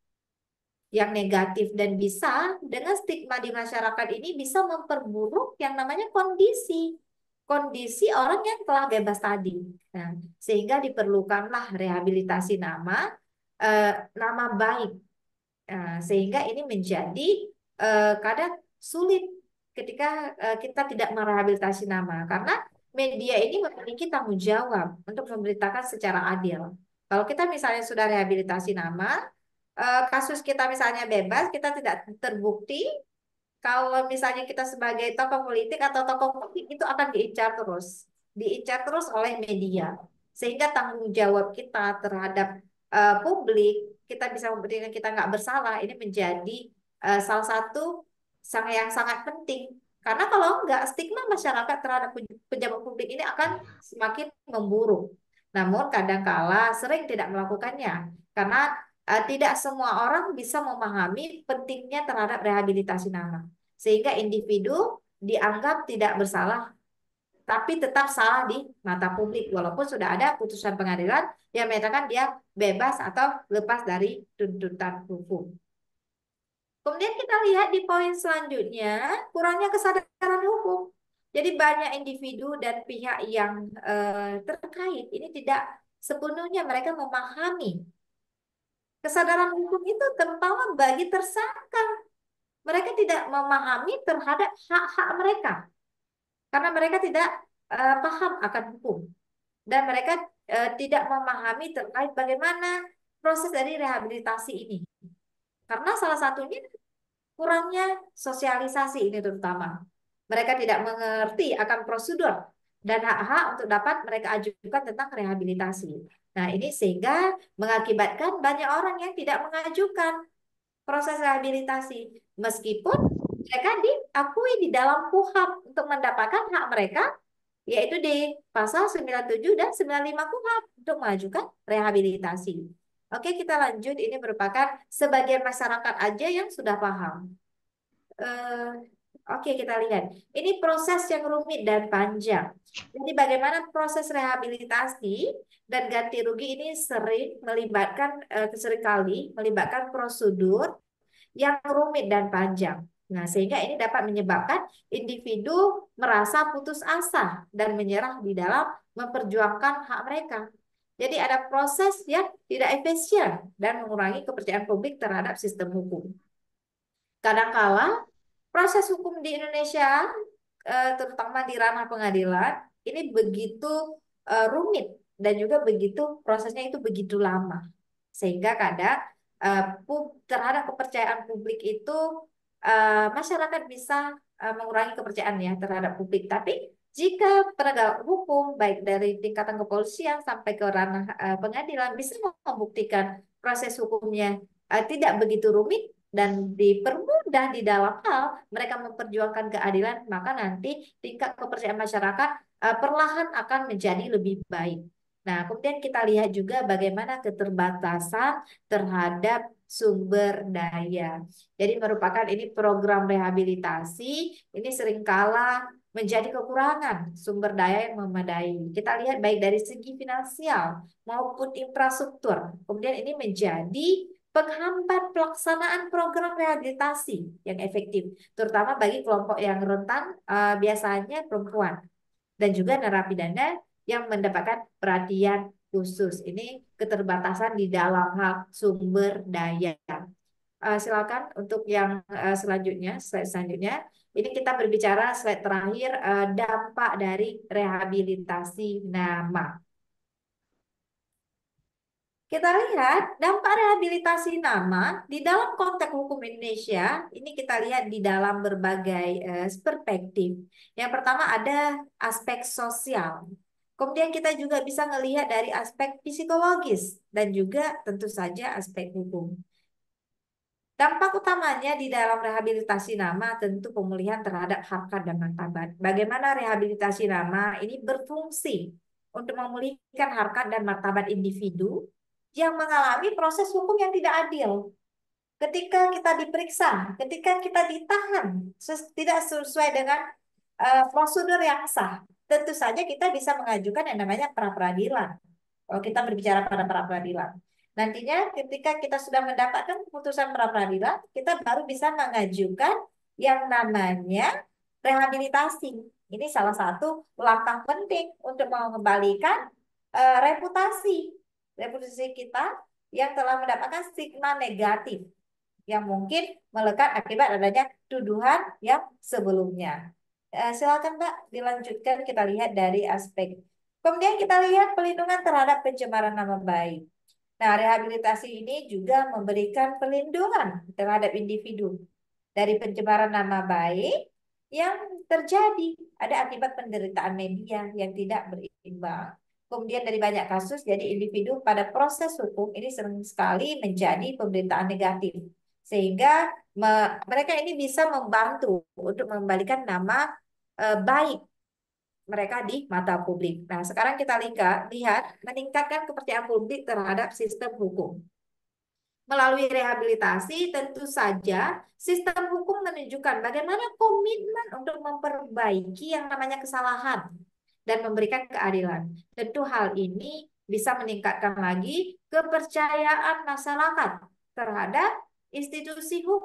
yang negatif dan bisa dengan stigma di masyarakat ini bisa memperburuk yang namanya kondisi kondisi orang yang telah bebas tadi. Nah, sehingga diperlukanlah rehabilitasi nama eh, nama baik. Nah, sehingga ini menjadi eh, kadang sulit ketika eh, kita tidak merehabilitasi nama karena media ini memiliki tanggung jawab untuk memberitakan secara adil. Kalau kita misalnya sudah rehabilitasi nama, eh, kasus kita misalnya bebas, kita tidak terbukti. Kalau misalnya kita sebagai tokoh politik atau tokoh politik itu akan diincar terus, diincar terus oleh media, sehingga tanggung jawab kita terhadap uh, publik, kita bisa membuktikan kita nggak bersalah, ini menjadi uh, salah satu sang yang sangat penting. Karena kalau nggak, stigma masyarakat terhadap pejabat publik ini akan semakin memburuk. Namun kadangkala sering tidak melakukannya, karena uh, tidak semua orang bisa memahami pentingnya terhadap rehabilitasi nama. Sehingga individu dianggap tidak bersalah, tapi tetap salah di mata publik, walaupun sudah ada putusan pengadilan yang menyatakan dia bebas atau lepas dari tuntutan hukum. Kemudian kita lihat di poin selanjutnya, kurangnya kesadaran hukum. Jadi banyak individu dan pihak yang eh, terkait ini tidak sepenuhnya mereka memahami kesadaran hukum itu, terutama bagi tersangka. Mereka tidak memahami terhadap hak-hak mereka karena mereka tidak eh, paham akan hukum dan mereka eh, tidak memahami terkait bagaimana proses dari rehabilitasi ini. Karena salah satunya kurangnya sosialisasi ini terutama. Mereka tidak mengerti akan prosedur dan hak-hak untuk dapat mereka ajukan tentang rehabilitasi. Nah, ini sehingga mengakibatkan banyak orang yang tidak mengajukan proses rehabilitasi meskipun mereka diakui di dalam KUHAP untuk mendapatkan hak mereka, yaitu di pasal sembilan puluh tujuh dan sembilan puluh lima KUHAP untuk mengajukan rehabilitasi. Oke, kita lanjut. Ini merupakan sebagian masyarakat aja yang sudah paham. Eh, oke, kita lihat. Ini proses yang rumit dan panjang. Jadi bagaimana proses rehabilitasi dan ganti rugi ini sering melibatkan, eh, seringkali melibatkan prosedur yang rumit dan panjang. Nah, sehingga ini dapat menyebabkan individu merasa putus asa dan menyerah di dalam memperjuangkan hak mereka. Jadi ada proses yang tidak efisien dan mengurangi kepercayaan publik terhadap sistem hukum. Kadangkala proses hukum di Indonesia, eh, terutama di ranah pengadilan, ini begitu eh, rumit dan juga begitu prosesnya itu begitu lama, sehingga kadang eh, pu- terhadap kepercayaan publik itu eh, masyarakat bisa eh, mengurangi kepercayaan ya terhadap publik. Tapi jika penegak hukum baik dari tingkatan kepolisian sampai ke ranah eh, pengadilan bisa membuktikan proses hukumnya eh, tidak begitu rumit dan dipermudah di dalam hal mereka memperjuangkan keadilan, maka nanti tingkat kepercayaan masyarakat eh, perlahan akan menjadi lebih baik. Nah, kemudian kita lihat juga bagaimana keterbatasan terhadap sumber daya. Jadi merupakan ini program rehabilitasi, ini seringkala menjadi kekurangan sumber daya yang memadai. Kita lihat baik dari segi finansial maupun infrastruktur. Kemudian ini menjadi penghambat pelaksanaan program rehabilitasi yang efektif, terutama bagi kelompok yang rentan, eh, biasanya perempuan dan juga narapidana yang mendapatkan perhatian khusus. Ini keterbatasan di dalam hal sumber daya. Eh, silakan untuk yang eh, selanjutnya, slide selanjutnya. Ini kita berbicara slide terakhir, eh, dampak dari rehabilitasi nama. Kita lihat dampak rehabilitasi nama di dalam konteks hukum Indonesia, ini kita lihat di dalam berbagai eh, perspektif. Yang pertama ada aspek sosial. Kemudian kita juga bisa melihat dari aspek psikologis dan juga tentu saja aspek hukum. Dampak utamanya di dalam rehabilitasi nama tentu pemulihan terhadap harkat dan martabat. Bagaimana rehabilitasi nama ini berfungsi untuk memulihkan harkat dan martabat individu yang mengalami proses hukum yang tidak adil. Ketika kita diperiksa, ketika kita ditahan, tidak sesuai dengan uh, prosedur yang sah, tentu saja kita bisa mengajukan yang namanya pra-peradilan. Kalau kita berbicara pada pra-peradilan. Nantinya ketika kita sudah mendapatkan keputusan pra-peradilan, kita baru bisa mengajukan yang namanya rehabilitasi. Ini salah satu langkah penting untuk mengembalikan uh, reputasi reputasi kita yang telah mendapatkan stigma negatif yang mungkin melekat akibat adanya tuduhan yang sebelumnya. Eh, silakan Mbak dilanjutkan, kita lihat dari aspek. Kemudian kita lihat pelindungan terhadap pencemaran nama baik. Nah, rehabilitasi ini juga memberikan perlindungan terhadap individu dari pencemaran nama baik yang terjadi ada akibat penderitaan media yang tidak berimbang. Kemudian dari banyak kasus, jadi individu pada proses hukum ini sering sekali menjadi pemberitaan negatif. Sehingga me, mereka ini bisa membantu untuk mengembalikan nama e, baik mereka di mata publik. Nah, sekarang kita lihat, lihat meningkatkan kepercayaan publik terhadap sistem hukum. Melalui rehabilitasi, tentu saja sistem hukum menunjukkan bagaimana komitmen untuk memperbaiki yang namanya kesalahan dan memberikan keadilan. Tentu hal ini bisa meningkatkan lagi kepercayaan masyarakat terhadap institusi hukum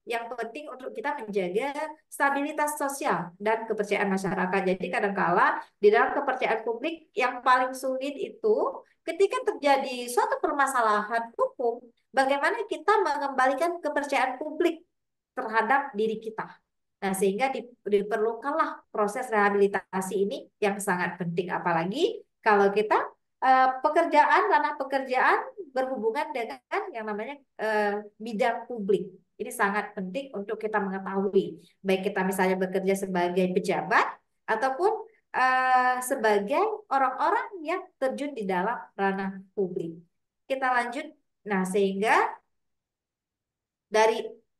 yang penting untuk kita menjaga stabilitas sosial dan kepercayaan masyarakat. Jadi kadangkala di dalam kepercayaan publik yang paling sulit itu ketika terjadi suatu permasalahan hukum, bagaimana kita mengembalikan kepercayaan publik terhadap diri kita. Nah, sehingga diperlukanlah proses rehabilitasi ini yang sangat penting. Apalagi kalau kita eh, pekerjaan, ranah pekerjaan berhubungan dengan yang namanya eh, bidang publik. Ini sangat penting untuk kita mengetahui. Baik kita misalnya bekerja sebagai pejabat ataupun eh, sebagai orang-orang yang terjun di dalam ranah publik. Kita lanjut. Nah, sehingga dari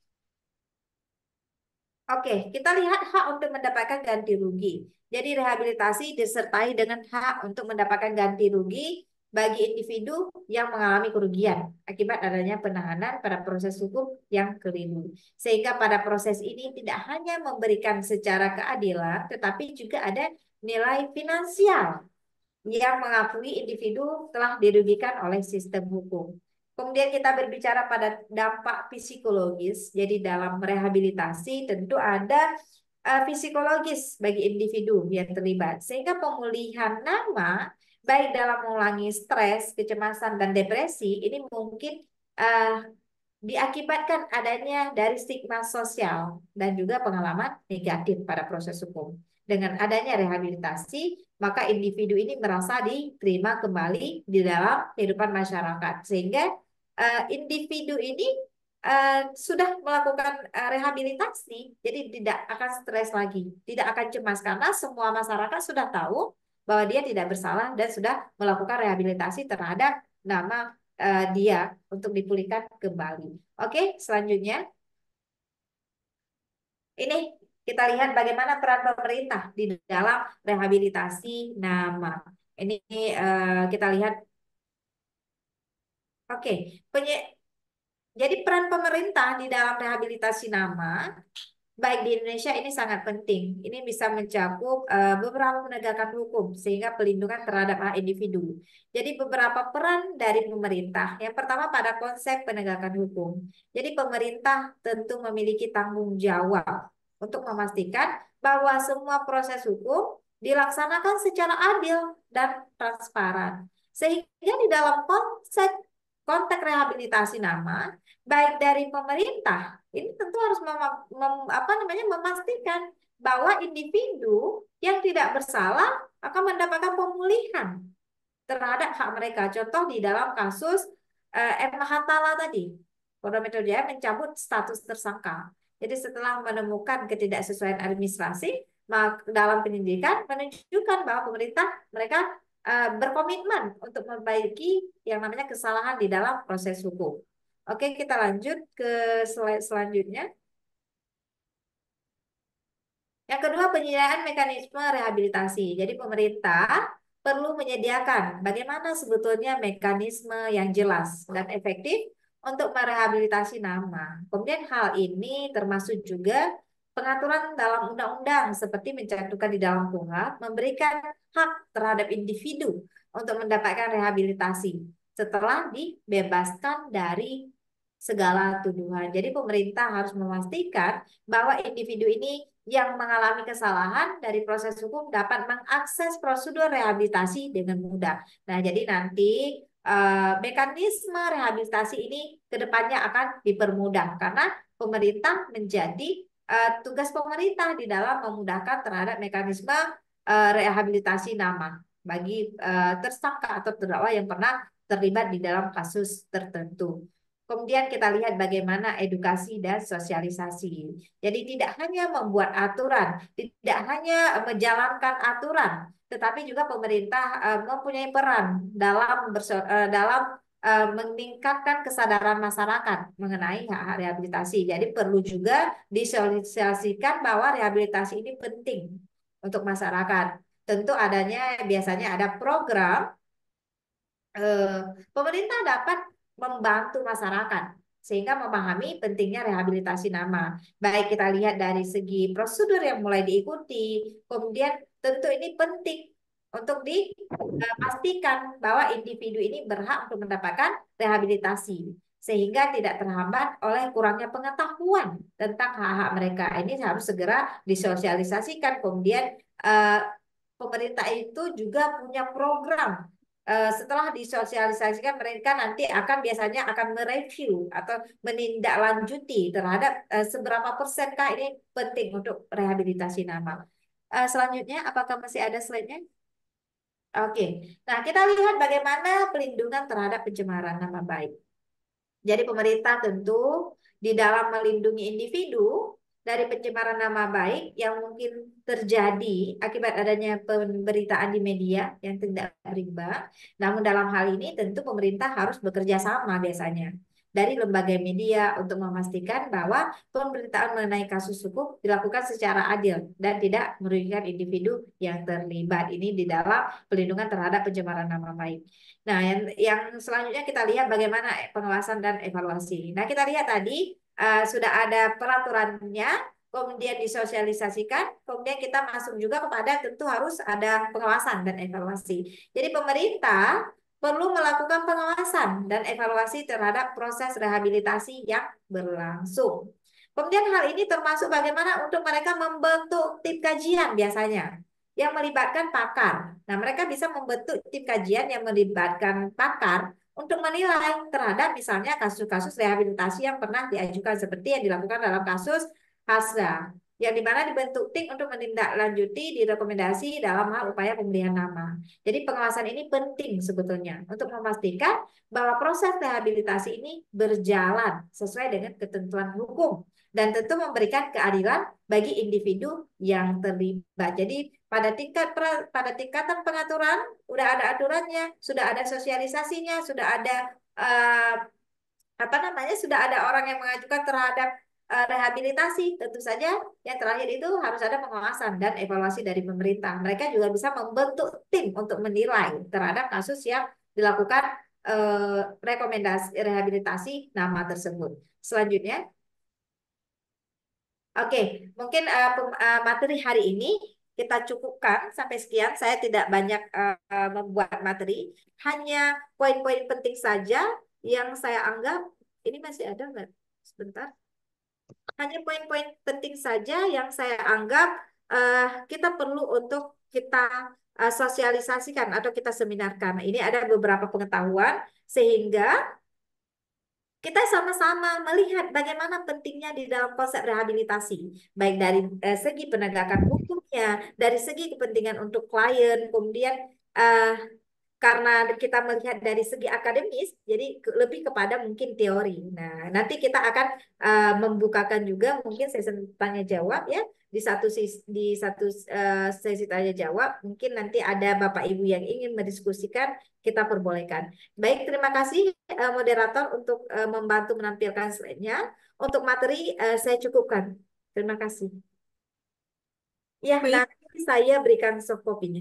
Oke, kita lihat hak untuk mendapatkan ganti rugi. Jadi rehabilitasi disertai dengan hak untuk mendapatkan ganti rugi bagi individu yang mengalami kerugian akibat adanya penahanan pada proses hukum yang keliru. Sehingga pada proses ini tidak hanya memberikan secara keadilan, tetapi juga ada nilai finansial yang mengakui individu telah dirugikan oleh sistem hukum. Kemudian kita berbicara pada dampak psikologis. Jadi dalam rehabilitasi tentu ada uh, psikologis bagi individu yang terlibat. Sehingga pemulihan nama baik dalam mengulangi stres, kecemasan, dan depresi ini mungkin uh, diakibatkan adanya dari stigma sosial dan juga pengalaman negatif pada proses hukum. Dengan adanya rehabilitasi, maka individu ini merasa diterima kembali di dalam kehidupan masyarakat. Sehingga uh, individu ini uh, sudah melakukan uh, rehabilitasi, jadi tidak akan stres lagi, tidak akan cemas karena semua masyarakat sudah tahu bahwa dia tidak bersalah dan sudah melakukan rehabilitasi terhadap nama uh, dia untuk dipulihkan kembali. Oke, selanjutnya ini kita lihat bagaimana peran pemerintah di dalam rehabilitasi nama. Ini uh, kita lihat. Oke, penye jadi peran pemerintah di dalam rehabilitasi nama baik di Indonesia ini sangat penting. Ini bisa mencakup uh, beberapa penegakan hukum sehingga pelindungan terhadap hak individu. Jadi beberapa peran dari pemerintah. Yang pertama pada konsep penegakan hukum. Jadi pemerintah tentu memiliki tanggung jawab untuk memastikan bahwa semua proses hukum dilaksanakan secara adil dan transparan. Sehingga di dalam konsep konteks rehabilitasi nama baik dari pemerintah ini tentu harus mem, mem, apa namanya memastikan bahwa individu yang tidak bersalah akan mendapatkan pemulihan terhadap hak mereka. Contoh di dalam kasus eh, M. Mahatala tadi, Polda Metro Jaya mencabut status tersangka. Jadi setelah menemukan ketidaksesuaian administrasi dalam penyidikan menunjukkan bahwa pemerintah mereka uh, berkomitmen untuk memperbaiki yang namanya kesalahan di dalam proses hukum. Oke, kita lanjut ke slide selanjutnya. Yang kedua, penyediaan mekanisme rehabilitasi. Jadi pemerintah perlu menyediakan bagaimana sebetulnya mekanisme yang jelas dan efektif untuk merehabilitasi nama. Kemudian hal ini termasuk juga pengaturan dalam undang-undang seperti mencantumkan di dalam K U H A P memberikan hak terhadap individu untuk mendapatkan rehabilitasi setelah dibebaskan dari segala tuduhan. Jadi pemerintah harus memastikan bahwa individu ini yang mengalami kesalahan dari proses hukum dapat mengakses prosedur rehabilitasi dengan mudah. Nah, jadi nanti eh, mekanisme rehabilitasi ini kedepannya akan dipermudah karena pemerintah menjadi eh, tugas pemerintah di dalam memudahkan terhadap mekanisme eh, rehabilitasi nama bagi eh, tersangka atau terdakwa yang pernah terlibat di dalam kasus tertentu. Kemudian kita lihat bagaimana edukasi dan sosialisasi. Jadi tidak hanya membuat aturan, tidak hanya menjalankan aturan, tetapi juga pemerintah uh, mempunyai peran dalam uh, dalam uh, meningkatkan kesadaran masyarakat mengenai hak-hak rehabilitasi. Jadi perlu juga disosialisasikan bahwa rehabilitasi ini penting untuk masyarakat. Tentu adanya biasanya ada program uh, pemerintah dapat membantu masyarakat sehingga memahami pentingnya rehabilitasi nama. Baik kita lihat dari segi prosedur yang mulai diikuti, kemudian tentu ini penting untuk dipastikan bahwa individu ini berhak untuk mendapatkan rehabilitasi. sehingga tidak terhambat oleh kurangnya pengetahuan tentang hak-hak mereka. Ini harus segera disosialisasikan. Kemudian eh, pemerintah itu juga punya program. Eh, setelah disosialisasikan, mereka nanti akan biasanya akan mereview atau menindaklanjuti terhadap eh, seberapa persenkah ini penting untuk rehabilitasi nama. Eh, selanjutnya, apakah masih ada slide-nya? Oke, nah kita lihat bagaimana pelindungan terhadap pencemaran nama baik. Jadi pemerintah tentu di dalam melindungi individu dari pencemaran nama baik yang mungkin terjadi akibat adanya pemberitaan di media yang tidak berimbang. Namun dalam hal ini tentu pemerintah harus bekerja sama biasanya dari lembaga media untuk memastikan bahwa pemberitaan mengenai kasus hukum dilakukan secara adil dan tidak merugikan individu yang terlibat ini di dalam pelindungan terhadap pencemaran nama baik. Nah, yang, yang selanjutnya kita lihat bagaimana pengawasan dan evaluasi. Nah, kita lihat tadi uh, sudah ada peraturannya, kemudian disosialisasikan, kemudian kita masuk juga kepada tentu harus ada pengawasan dan evaluasi. Jadi pemerintah perlu melakukan pengawasan dan evaluasi terhadap proses rehabilitasi yang berlangsung. Kemudian hal ini termasuk bagaimana untuk mereka membentuk tim kajian biasanya yang melibatkan pakar. Nah, mereka bisa membentuk tim kajian yang melibatkan pakar untuk menilai terhadap misalnya kasus-kasus rehabilitasi yang pernah diajukan seperti yang dilakukan dalam kasus Hasra, yang dimana dibentuk tim untuk menindaklanjuti direkomendasi dalam hal upaya pemulihan nama. Jadi pengawasan ini penting sebetulnya untuk memastikan bahwa proses rehabilitasi ini berjalan sesuai dengan ketentuan hukum dan tentu memberikan keadilan bagi individu yang terlibat. Jadi pada tingkat pada tingkatan pengaturan sudah ada aturannya, sudah ada sosialisasinya, sudah ada uh, apa namanya, sudah ada orang yang mengajukan terhadap uh, rehabilitasi. Tentu saja yang terakhir itu harus ada pengawasan dan evaluasi dari pemerintah. Mereka juga bisa membentuk tim untuk menilai terhadap kasus yang dilakukan uh, rekomendasi rehabilitasi nama tersebut. Selanjutnya. Oke, mungkin uh, uh, materi hari ini kita cukupkan sampai sekian. Saya tidak banyak uh, membuat materi, hanya poin-poin penting saja yang saya anggap ini masih ada nggak? Sebentar. Hanya poin-poin penting saja yang saya anggap uh, kita perlu untuk kita uh, sosialisasikan atau kita seminarkan. Ini ada beberapa pengetahuan sehingga kita sama-sama melihat bagaimana pentingnya di dalam konsep rehabilitasi, baik dari eh, segi penegakan hukumnya, dari segi kepentingan untuk klien, kemudian eh, karena kita melihat dari segi akademis, jadi ke- lebih kepada mungkin teori. Nah, nanti kita akan uh, membukakan juga mungkin sesi tanya jawab ya di satu sis- di satu uh, sesi tanya jawab. Mungkin nanti ada Bapak Ibu yang ingin mendiskusikan, kita perbolehkan. Baik, terima kasih uh, moderator untuk uh, membantu menampilkan slide-nya. Untuk materi uh, saya cukupkan. Terima kasih. Ya, Baik, nanti saya berikan soft copy-nya.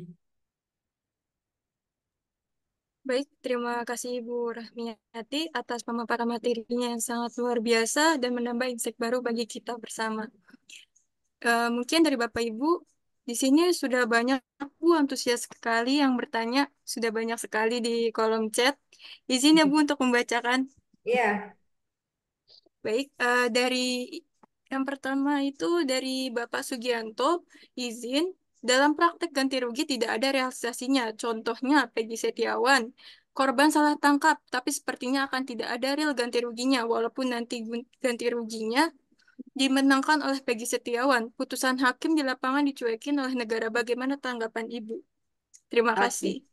baik. Terima kasih Ibu Rahmiati atas pemaparan materinya yang sangat luar biasa dan menambah insight baru bagi kita bersama. Eh, mungkin dari Bapak Ibu, di sini sudah banyak Bu antusias sekali yang bertanya, sudah banyak sekali di kolom chat. Izin ya Bu untuk membacakan. Ya, Baik, eh, dari yang pertama itu dari Bapak Sugianto, izin dalam praktek ganti rugi tidak ada realisasinya. Contohnya Peggy Setiawan, korban salah tangkap, tapi sepertinya akan tidak ada real ganti ruginya, walaupun nanti gun- ganti ruginya dimenangkan oleh Peggy Setiawan. Putusan hakim di lapangan dicuekin oleh negara. Bagaimana tanggapan Ibu? Terima kasih. oke.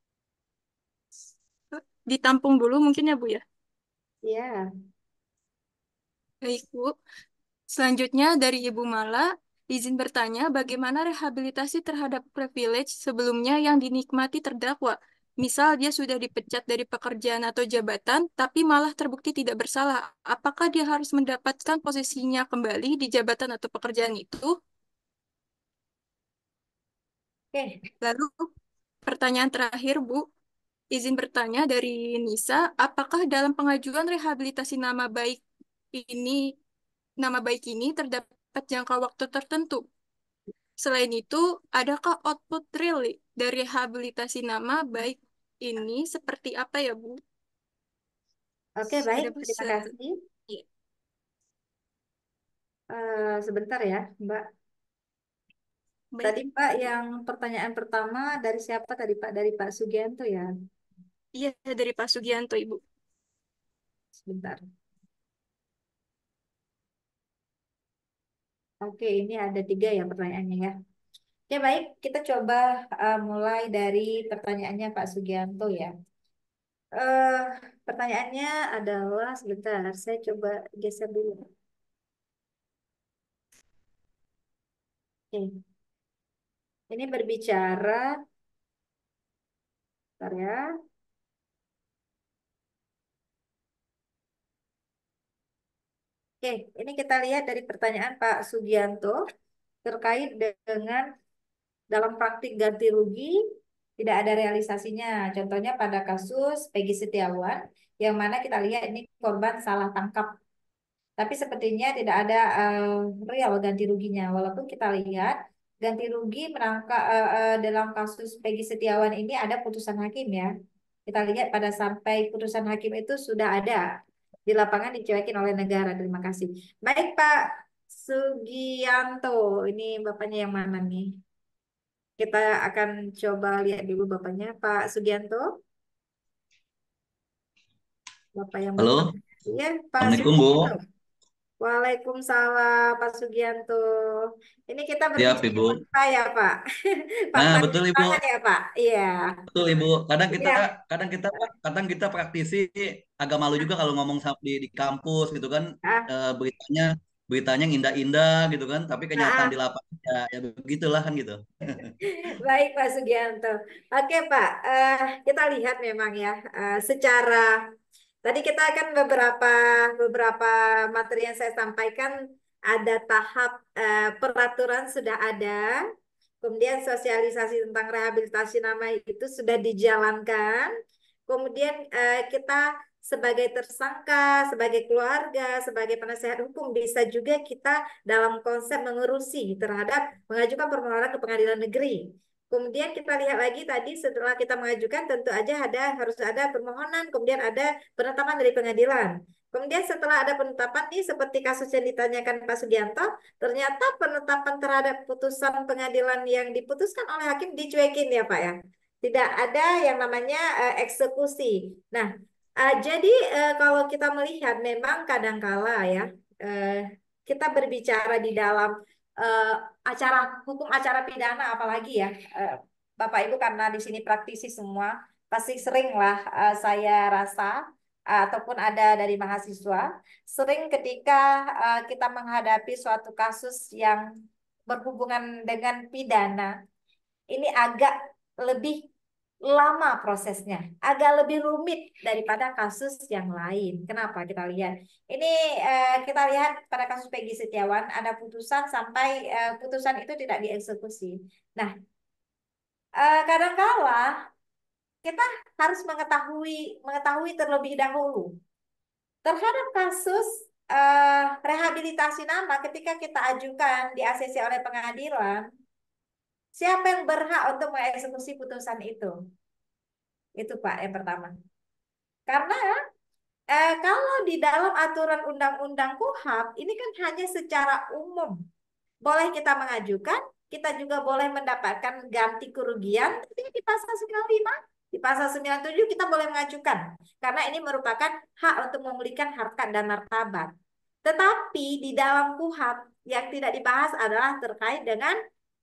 Ditampung dulu mungkin ya Bu ya. Ya. Baik Bu. Selanjutnya dari Ibu Mala, izin bertanya bagaimana rehabilitasi terhadap privilege sebelumnya yang dinikmati terdakwa. Misal dia sudah dipecat dari pekerjaan atau jabatan, tapi malah terbukti tidak bersalah. Apakah dia harus mendapatkan posisinya kembali di jabatan atau pekerjaan itu? Oke. Lalu pertanyaan terakhir, Bu. Izin bertanya dari Nisa, apakah dalam pengajuan rehabilitasi nama baik ini, nama baik ini terdapat jangka waktu tertentu? Selain itu, adakah output real dari rehabilitasi nama baik ini seperti apa ya, Bu? Oke, baik. Ada Terima se kasih. Iya. Eh, sebentar ya, Mbak. Baik. Tadi Pak yang pertanyaan pertama dari siapa tadi Pak? Dari Pak Sugianto ya. Iya, dari Pak Sugianto, Ibu. Sebentar. Oke, ini ada tiga ya pertanyaannya ya. Oke, baik. Kita coba eh, mulai dari pertanyaannya Pak Sugianto ya. Eh, pertanyaannya adalah sebentar, saya coba geser dulu. Oke, ini berbicara, bentar ya. Oke, ini kita lihat dari pertanyaan Pak Sugianto terkait dengan dalam praktik ganti rugi tidak ada realisasinya. Contohnya pada kasus Peggy Setiawan, yang mana kita lihat ini korban salah tangkap. Tapi sepertinya tidak ada eh, real ganti ruginya. Walaupun kita lihat ganti rugi merangka eh, eh, dalam kasus Peggy Setiawan ini ada putusan hakim ya. Kita lihat pada sampai putusan hakim itu sudah ada di lapangan dicuekin oleh negara. Terima kasih. Baik Pak Sugianto, ini bapaknya yang mana nih? Kita akan coba lihat dulu bapaknya Pak Sugianto. Bapak yang Halo, bertanya. Iya, Pak Assalamualaikum Bu. Sugianto. Waalaikumsalam Pak Sugianto. Ini kita Siap berbicara Ibu. fakta ya Pak. Nah Fakta di betul Ibu, lapangan ya Pak. Iya. betul Ibu. Kadang kita, Iya. kadang kita, kadang kita praktisi agak malu juga kalau ngomong sam- di, di kampus gitu kan, Ah, eh, beritanya, beritanya yang indah-indah gitu kan, tapi kenyataan ah, di lapangan ya, ya begitulah kan gitu. baik Pak Sugianto. Oke Pak, eh, kita lihat memang ya eh, secara tadi kita akan beberapa beberapa materi yang saya sampaikan ada tahap eh, peraturan sudah ada, kemudian sosialisasi tentang rehabilitasi nama itu sudah dijalankan, kemudian eh, kita sebagai tersangka, sebagai keluarga, sebagai penasehat hukum bisa juga kita dalam konsep mengurusi terhadap mengajukan permohonan ke pengadilan negeri. Kemudian kita lihat lagi tadi setelah kita mengajukan tentu aja ada harus ada permohonan, kemudian ada penetapan dari pengadilan. Kemudian setelah ada penetapan nih seperti kasus yang ditanyakan Pak Sugianto, ternyata penetapan terhadap putusan pengadilan yang diputuskan oleh hakim dicuekin ya Pak ya. Tidak ada yang namanya eh, eksekusi. Nah, eh, jadi eh, kalau kita melihat memang kadangkala ya eh, kita berbicara di dalam eh, acara hukum acara pidana apalagi ya eh, Bapak Ibu karena di sini praktisi semua pasti sering lah eh, saya rasa eh, ataupun ada dari mahasiswa sering ketika eh, kita menghadapi suatu kasus yang berhubungan dengan pidana ini agak lebih lama prosesnya, agak lebih rumit daripada kasus yang lain. Kenapa? Kita lihat. Ini eh, kita lihat pada kasus Peggy Setiawan ada putusan sampai eh, putusan itu tidak dieksekusi. Nah, eh, kadangkala kita harus mengetahui mengetahui terlebih dahulu terhadap kasus eh, rehabilitasi nama ketika kita ajukan di A C C oleh pengadilan, siapa yang berhak untuk mengeksekusi putusan itu? Itu Pak yang pertama. Karena eh, kalau di dalam aturan undang-undang KUHAP ini kan hanya secara umum. Boleh kita mengajukan, kita juga boleh mendapatkan ganti kerugian, tapi di pasal sembilan puluh lima, di pasal sembilan puluh tujuh kita boleh mengajukan. Karena ini merupakan hak untuk memulihkan harkat dan martabat. Tetapi di dalam KUHAP yang tidak dibahas adalah terkait dengan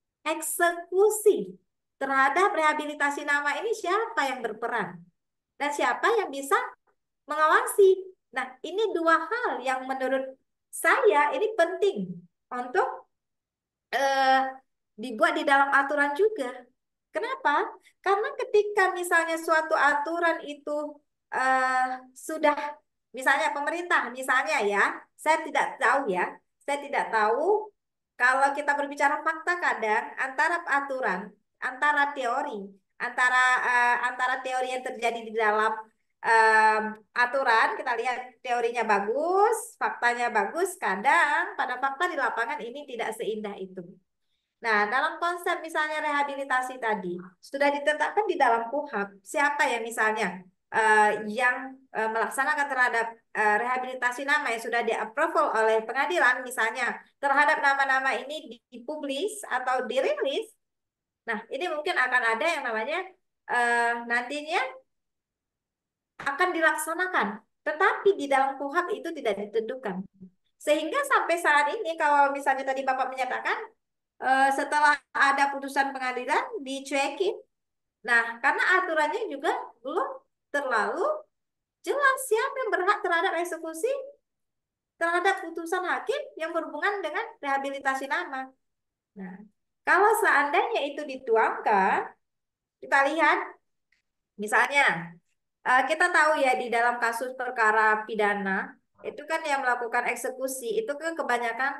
eksekusi terhadap rehabilitasi nama ini siapa yang berperan dan siapa yang bisa mengawasi. Nah, ini dua hal yang menurut saya ini penting untuk eh, dibuat di dalam aturan juga. Kenapa? Karena ketika misalnya suatu aturan itu eh, sudah, misalnya pemerintah, misalnya ya, saya tidak tahu ya, saya tidak tahu kalau kita berbicara fakta kadang antara aturan, antara teori, antara eh, antara teori yang terjadi di dalam eh, aturan, kita lihat teorinya bagus, faktanya bagus, kadang pada fakta di lapangan ini tidak seindah itu. Nah, dalam konsep misalnya rehabilitasi tadi, sudah ditetapkan di dalam KUHAP, siapa yang misalnya uh, yang uh, melaksanakan terhadap uh, rehabilitasi nama yang sudah di-approval oleh pengadilan, misalnya terhadap nama-nama ini dipublis atau dirilis, nah ini mungkin akan ada yang namanya uh, nantinya akan dilaksanakan, tetapi di dalam KUHP itu tidak ditentukan. Sehingga sampai saat ini kalau misalnya tadi Bapak menyatakan uh, setelah ada putusan pengadilan dicuekin, nah karena aturannya juga belum terlalu jelas siapa yang berhak terhadap eksekusi terhadap putusan hakim yang berhubungan dengan rehabilitasi nama. Nah, kalau seandainya itu dituangkan, kita lihat, misalnya, kita tahu ya di dalam kasus perkara pidana, itu kan yang melakukan eksekusi, itu kan kebanyakan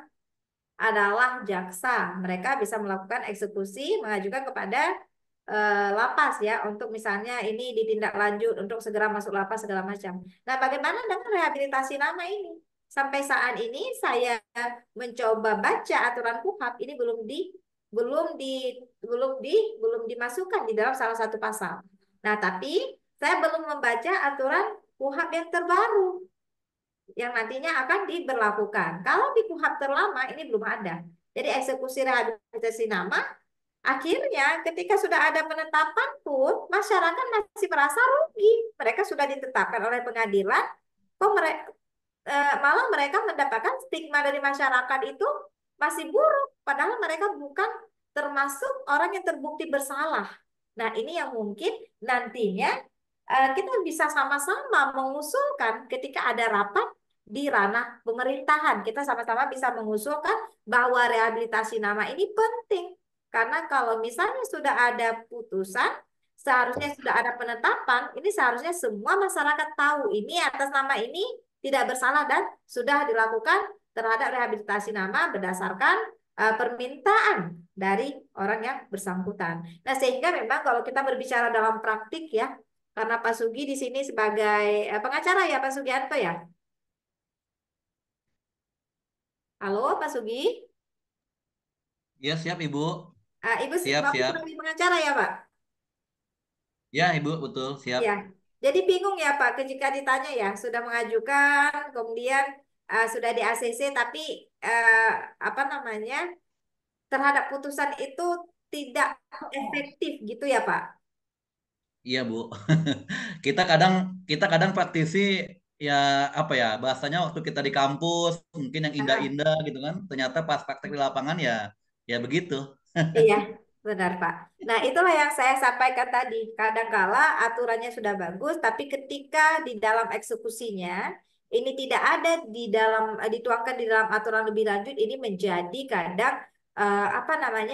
adalah jaksa. Mereka bisa melakukan eksekusi, mengajukan kepada Uh, lapas ya untuk misalnya ini ditindaklanjut untuk segera masuk lapas segala macam. Nah, bagaimana dengan rehabilitasi nama ini? Sampai saat ini saya mencoba baca aturan KUHP ini belum di belum di belum di belum dimasukkan di dalam salah satu pasal. Nah, tapi saya belum membaca aturan KUHP yang terbaru yang nantinya akan diberlakukan. Kalau di KUHP terlama ini belum ada. Jadi eksekusi rehabilitasi nama akhirnya ketika sudah ada penetapan pun masyarakat masih merasa rugi. Mereka sudah ditetapkan oleh pengadilan, kok mereka eh, malah mereka mendapatkan stigma dari masyarakat itu masih buruk, padahal mereka bukan termasuk orang yang terbukti bersalah. Nah, ini yang mungkin nantinya eh, kita bisa sama-sama mengusulkan ketika ada rapat di ranah pemerintahan. Kita sama-sama bisa mengusulkan bahwa rehabilitasi nama ini penting. Karena kalau misalnya sudah ada putusan, seharusnya sudah ada penetapan, ini seharusnya semua masyarakat tahu ini atas nama ini tidak bersalah dan sudah dilakukan terhadap rehabilitasi nama berdasarkan uh, permintaan dari orang yang bersangkutan. Nah, sehingga memang kalau kita berbicara dalam praktik ya, karena Pak Sugi di sini sebagai uh, pengacara ya Pak Sugianto ya. Halo Pak Sugi? Ya, siap Ibu. Uh, Ibu siap, Bapak siap. sebagai pengacara ya Pak? Ya Ibu, betul, siap. Ya, jadi bingung ya Pak, jika ditanya ya sudah mengajukan, kemudian uh, sudah di A C C, tapi uh, apa namanya terhadap putusan itu tidak efektif gitu ya Pak? Iya Bu. kita kadang kita kadang praktisi ya apa ya bahasanya waktu kita di kampus mungkin yang indah-indah gitu kan, ternyata pas praktek di lapangan ya ya begitu. Iya, benar Pak. Nah, itulah yang saya sampaikan tadi. Kadangkala aturannya sudah bagus, tapi ketika di dalam eksekusinya ini tidak ada di dalam dituangkan di dalam aturan lebih lanjut, ini menjadi kadang uh, apa namanya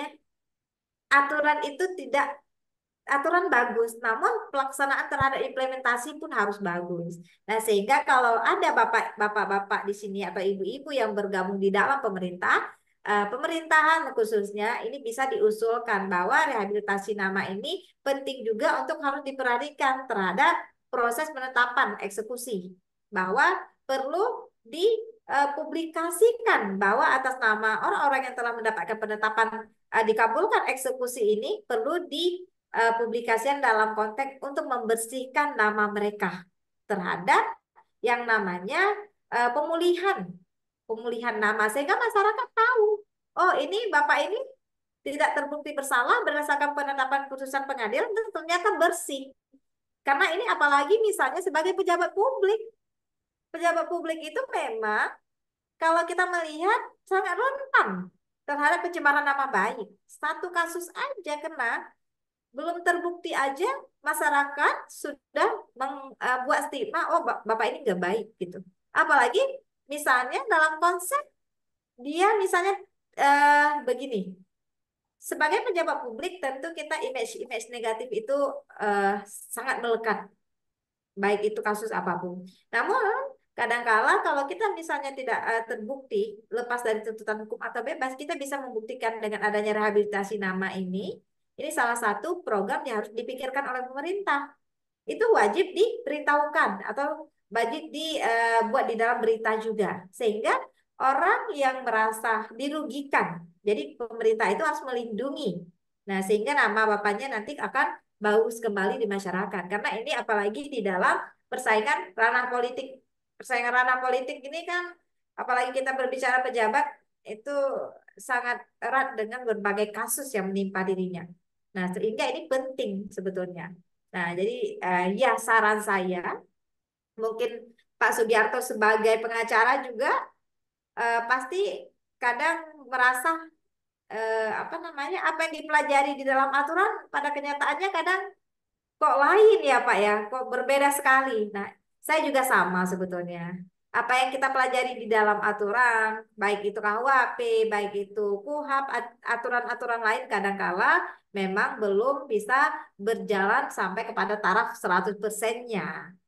aturan itu tidak aturan bagus, namun pelaksanaan terhadap implementasi pun harus bagus. Nah, sehingga kalau ada bapak bapak-bapak di sini atau ibu-ibu yang bergabung di dalam pemerintah, Uh, pemerintahan khususnya ini bisa diusulkan bahwa rehabilitasi nama ini penting juga untuk harus diperhatikan terhadap proses penetapan eksekusi, bahwa perlu dipublikasikan bahwa atas nama orang-orang yang telah mendapatkan penetapan uh, dikabulkan eksekusi ini perlu dipublikasikan dalam konteks untuk membersihkan nama mereka terhadap yang namanya uh, pemulihan pemulihan nama sehingga masyarakat tahu, oh ini Bapak ini tidak terbukti bersalah berdasarkan penetapan putusan pengadilan dan ternyata bersih. Karena ini apalagi misalnya sebagai pejabat publik. Pejabat publik itu memang kalau kita melihat sangat rentan terhadap pencemaran nama baik. Satu kasus aja kena, belum terbukti aja masyarakat sudah membuat stigma, oh Bapak ini nggak baik gitu. Apalagi misalnya dalam konsep dia misalnya eh, begini, sebagai pejabat publik tentu kita image-image negatif itu eh, sangat melekat, baik itu kasus apapun. Namun kadangkala kalau kita misalnya tidak uh, terbukti lepas dari tuntutan hukum atau bebas, kita bisa membuktikan dengan adanya rehabilitasi nama ini. Ini salah satu program yang harus dipikirkan oleh pemerintah. Itu wajib diberitahukan atau wajib dibuat uh, di dalam berita juga. Sehingga orang yang merasa dirugikan. Jadi pemerintah itu harus melindungi. Nah, sehingga nama bapaknya nanti akan bagus kembali di masyarakat. Karena ini apalagi di dalam persaingan ranah politik. Persaingan ranah politik ini kan, apalagi kita berbicara pejabat, itu sangat erat dengan berbagai kasus yang menimpa dirinya. Nah, sehingga ini penting sebetulnya. Nah, jadi eh, ya saran saya, mungkin Pak Sugiarto sebagai pengacara juga eh, pasti kadang merasa eh, apa namanya, apa yang dipelajari di dalam aturan pada kenyataannya kadang kok lain ya Pak ya, kok berbeda sekali. Nah, saya juga sama sebetulnya. Apa yang kita pelajari di dalam aturan, baik itu K U H P, baik itu KUHAP, at- aturan-aturan lain kadangkala memang belum bisa berjalan sampai kepada taraf seratus persennya.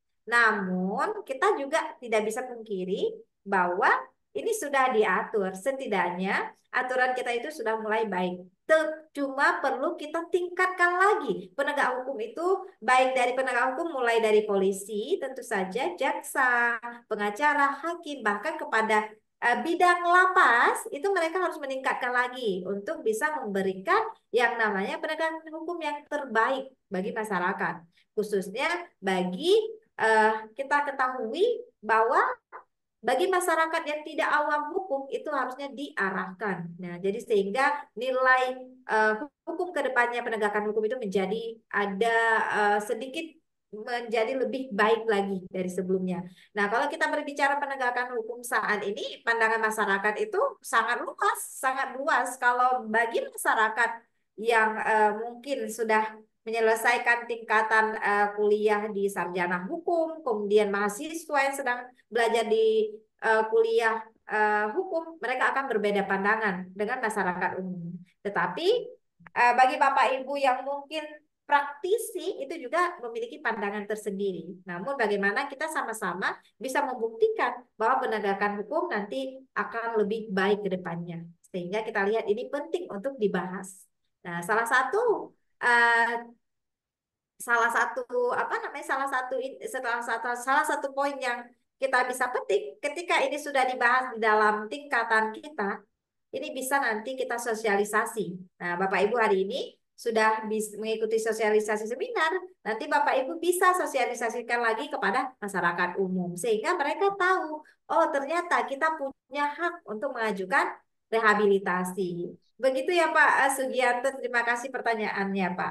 Namun, kita juga tidak bisa pungkiri bahwa ini sudah diatur. Setidaknya aturan kita itu sudah mulai baik. Te- Cuma perlu kita tingkatkan lagi. Penegak hukum itu baik dari penegak hukum mulai dari polisi, tentu saja jaksa, pengacara, hakim, bahkan kepada eh, bidang lapas itu mereka harus meningkatkan lagi untuk bisa memberikan yang namanya penegakan hukum yang terbaik bagi masyarakat, khususnya bagi eh, kita ketahui bahwa bagi masyarakat yang tidak awam hukum itu harusnya diarahkan. Nah, jadi sehingga nilai eh, hukum ke depannya, penegakan hukum itu menjadi ada eh, sedikit menjadi lebih baik lagi dari sebelumnya. Nah, kalau kita berbicara penegakan hukum saat ini, pandangan masyarakat itu sangat luas, sangat luas. Kalau bagi masyarakat yang eh, mungkin sudah menyelesaikan tingkatan eh, kuliah di sarjana hukum, kemudian mahasiswa yang sedang belajar di eh, kuliah eh, hukum, mereka akan berbeda pandangan dengan masyarakat umum. Tetapi eh, bagi Bapak Ibu yang mungkin praktisi itu juga memiliki pandangan tersendiri. Namun bagaimana kita sama-sama bisa membuktikan bahwa penegakan hukum nanti akan lebih baik ke depannya. Sehingga kita lihat ini penting untuk dibahas. Nah, salah satu eh, salah satu apa namanya salah satu in- setelah satu salah satu poin yang kita bisa petik ketika ini sudah dibahas di dalam tingkatan kita, ini bisa nanti kita sosialisasi. Nah, Bapak Ibu hari ini sudah bis- mengikuti sosialisasi seminar, nanti Bapak Ibu bisa sosialisasikan lagi kepada masyarakat umum sehingga mereka tahu, oh ternyata kita punya hak untuk mengajukan rehabilitasi. Begitu ya Pak eh, Sugianto, terima kasih pertanyaannya Pak.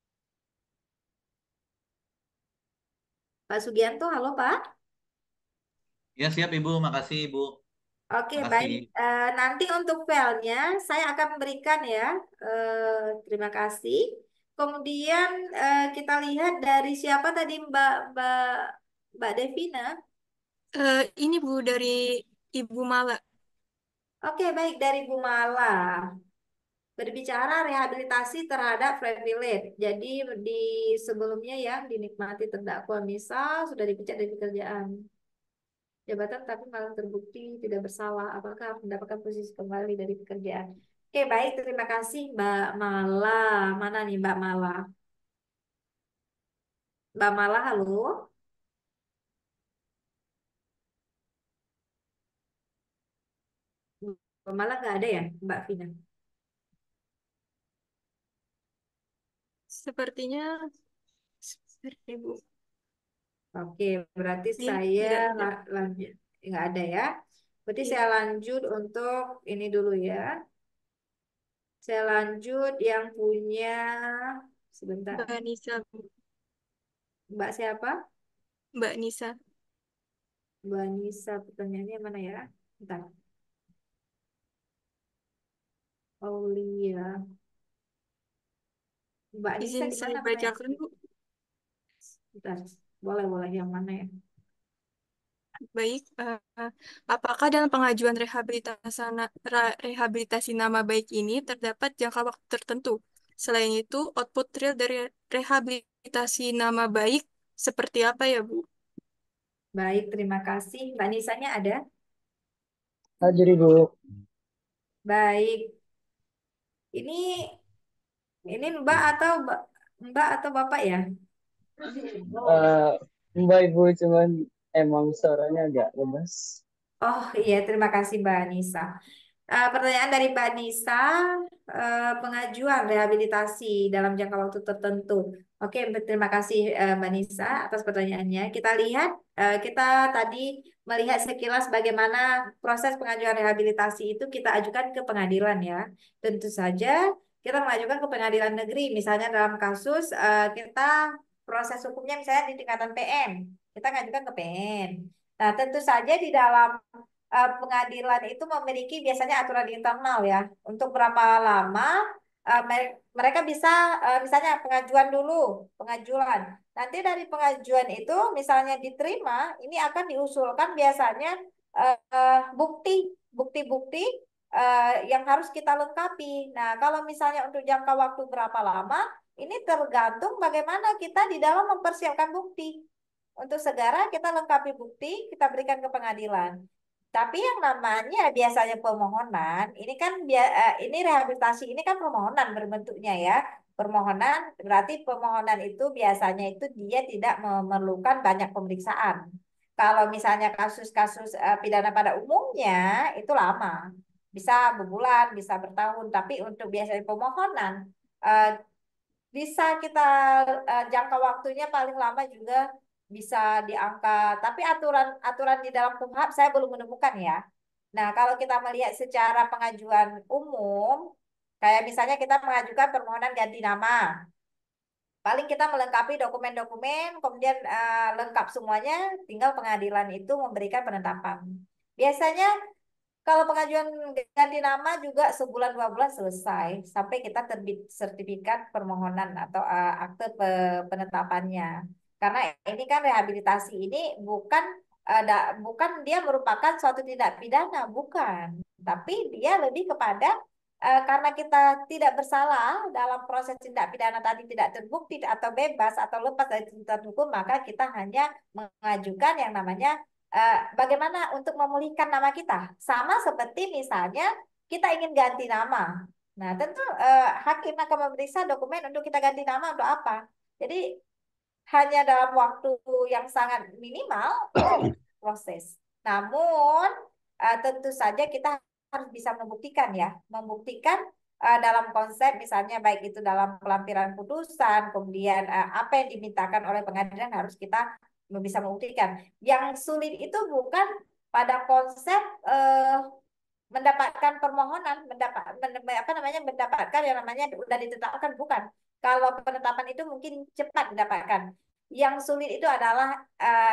Pak Sugianto, halo Pak. Ya siap Ibu, makasih Ibu. Oke, Makasih. baik. Eh, nanti untuk filenya saya akan memberikan ya. Eh, terima kasih. Kemudian eh, kita lihat dari siapa tadi Mbak Mbak Mbak Devina. Eh, ini Bu dari Ibu Mala. Oke, baik dari Bu Mala. Berbicara rehabilitasi terhadap privilege. Jadi di sebelumnya ya dinikmati terdakwa misal sudah dipecat dari pekerjaan jabatan tapi malah terbukti tidak bersalah, apakah mendapatkan posisi kembali dari pekerjaan? Oke, baik, terima kasih Mbak Mala. Mana nih Mbak Mala? Mbak Mala, halo. Mbak Mala nggak ada ya, Mbak Vina? Sepertinya seperti Bu. Oke, berarti Iya, saya tidak ada. la- lanjut. Nggak ada ya. Berarti Iya, saya lanjut untuk ini dulu ya. Saya lanjut yang punya, sebentar. Mbak Nisa, Bu. Mbak siapa? Mbak Nisa. Mbak Nisa, pertanyaannya mana ya? Bentar. Aulia. Mbak Nisa Izin di saya mana mana ya? bacakan, Bu. Bentar. Boleh, boleh. Yang mana ya? Baik, eh, apakah dalam pengajuan rehabilitasi, ra- rehabilitasi nama baik ini terdapat jangka waktu tertentu? Selain itu, output real dari rehabilitasi nama baik seperti apa ya, Bu? Baik, terima kasih. Mbak Nisanya ada? Hadir Ibu. Baik. Ini ini Mbak atau Mbak, Mbak atau Bapak ya? Eh, Mbak Ibu cuman emang suaranya agak lemes. Oh iya, terima kasih Mbak Nisa. Eh, pertanyaan dari Mbak Nisa, eh, pengajuan rehabilitasi dalam jangka waktu tertentu. Oke, terima kasih eh, Mbak Nisa atas pertanyaannya. Kita lihat, eh, kita tadi melihat sekilas bagaimana proses pengajuan rehabilitasi itu kita ajukan ke pengadilan ya. Tentu saja kita mengajukan ke pengadilan negeri, misalnya dalam kasus eh, kita proses hukumnya misalnya di tingkatan P M, kita mengajukan ke P M. Nah, tentu saja di dalam eh, pengadilan itu memiliki biasanya aturan internal ya. Untuk berapa lama eh, mere- mereka bisa eh, misalnya pengajuan dulu, pengajuan. Nanti dari pengajuan itu misalnya diterima, ini akan diusulkan biasanya eh, eh, bukti, bukti-bukti eh, yang harus kita lengkapi. Nah, kalau misalnya untuk jangka waktu berapa lama, ini tergantung bagaimana kita di dalam mempersiapkan bukti. Untuk segera kita lengkapi bukti, kita berikan ke pengadilan. Tapi yang namanya biasanya permohonan, ini kan bia- eh, ini rehabilitasi ini kan permohonan berbentuknya ya. Permohonan berarti permohonan itu biasanya itu dia tidak memerlukan banyak pemeriksaan. Kalau misalnya kasus-kasus eh, pidana pada umumnya itu lama, bisa berbulan, bisa bertahun. Tapi untuk biasanya permohonan eh, bisa kita eh, jangka waktunya paling lama juga bisa diangkat. Tapi aturan aturan di dalam KUHP saya belum menemukan ya. Nah, kalau kita melihat secara pengajuan umum, kayak misalnya kita mengajukan permohonan ganti nama. Paling kita melengkapi dokumen-dokumen, kemudian eh, lengkap semuanya, tinggal pengadilan itu memberikan penetapan. Biasanya kalau pengajuan ganti nama juga sebulan dua bulan selesai sampai kita terbit sertifikat permohonan atau uh, akte pe- penetapannya. Karena ini kan rehabilitasi ini bukan ada bukan dia merupakan suatu tindak pidana, bukan. Tapi dia lebih kepada uh, karena kita tidak bersalah dalam proses tindak pidana tadi tidak terbukti atau bebas atau lepas dari tuntutan hukum, maka kita hanya mengajukan yang namanya eh, bagaimana untuk memulihkan nama kita. Sama seperti misalnya kita ingin ganti nama. Nah, tentu eh, hakim akan memeriksa dokumen untuk kita ganti nama untuk apa. Jadi hanya dalam waktu yang sangat minimal itu proses. Namun eh, tentu saja kita harus bisa membuktikan ya, membuktikan eh, dalam konsep misalnya baik itu dalam pelampiran putusan, kemudian eh, apa yang dimintakan oleh pengadilan harus kita bisa membuktikan. Yang sulit itu bukan pada konsep eh, mendapatkan permohonan, mendapat men- apa namanya mendapatkan yang namanya sudah ditetapkan, bukan. Kalau penetapan itu mungkin cepat didapatkan. Yang sulit itu adalah eh,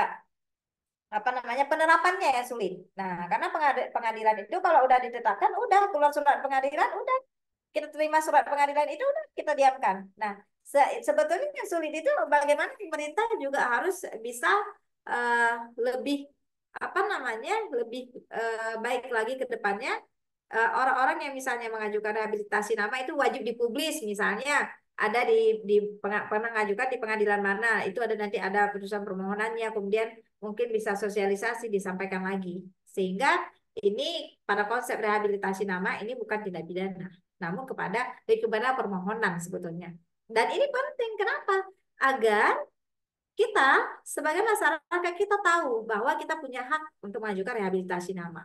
apa namanya penerapannya yang sulit. Nah, karena pengad- pengadilan itu kalau udah ditetapkan, udah keluar surat pengadilan, udah kita terima surat pengadilan itu, udah kita diamkan. Nah, se- sebetulnya yang sulit itu bagaimana pemerintah juga harus bisa eh, lebih apa namanya lebih eh, baik lagi ke depannya. Eh, orang-orang yang misalnya mengajukan rehabilitasi nama itu wajib dipublis, misalnya ada di di penga- pernah mengajukan di pengadilan mana, itu ada nanti ada putusan permohonannya, kemudian mungkin bisa sosialisasi disampaikan lagi, sehingga ini pada konsep rehabilitasi nama ini bukan tindak pidana, namun kepada lebih kepada permohonan sebetulnya. Dan ini penting kenapa? Agar kita sebagai masyarakat kita tahu bahwa kita punya hak untuk mengajukan rehabilitasi nama.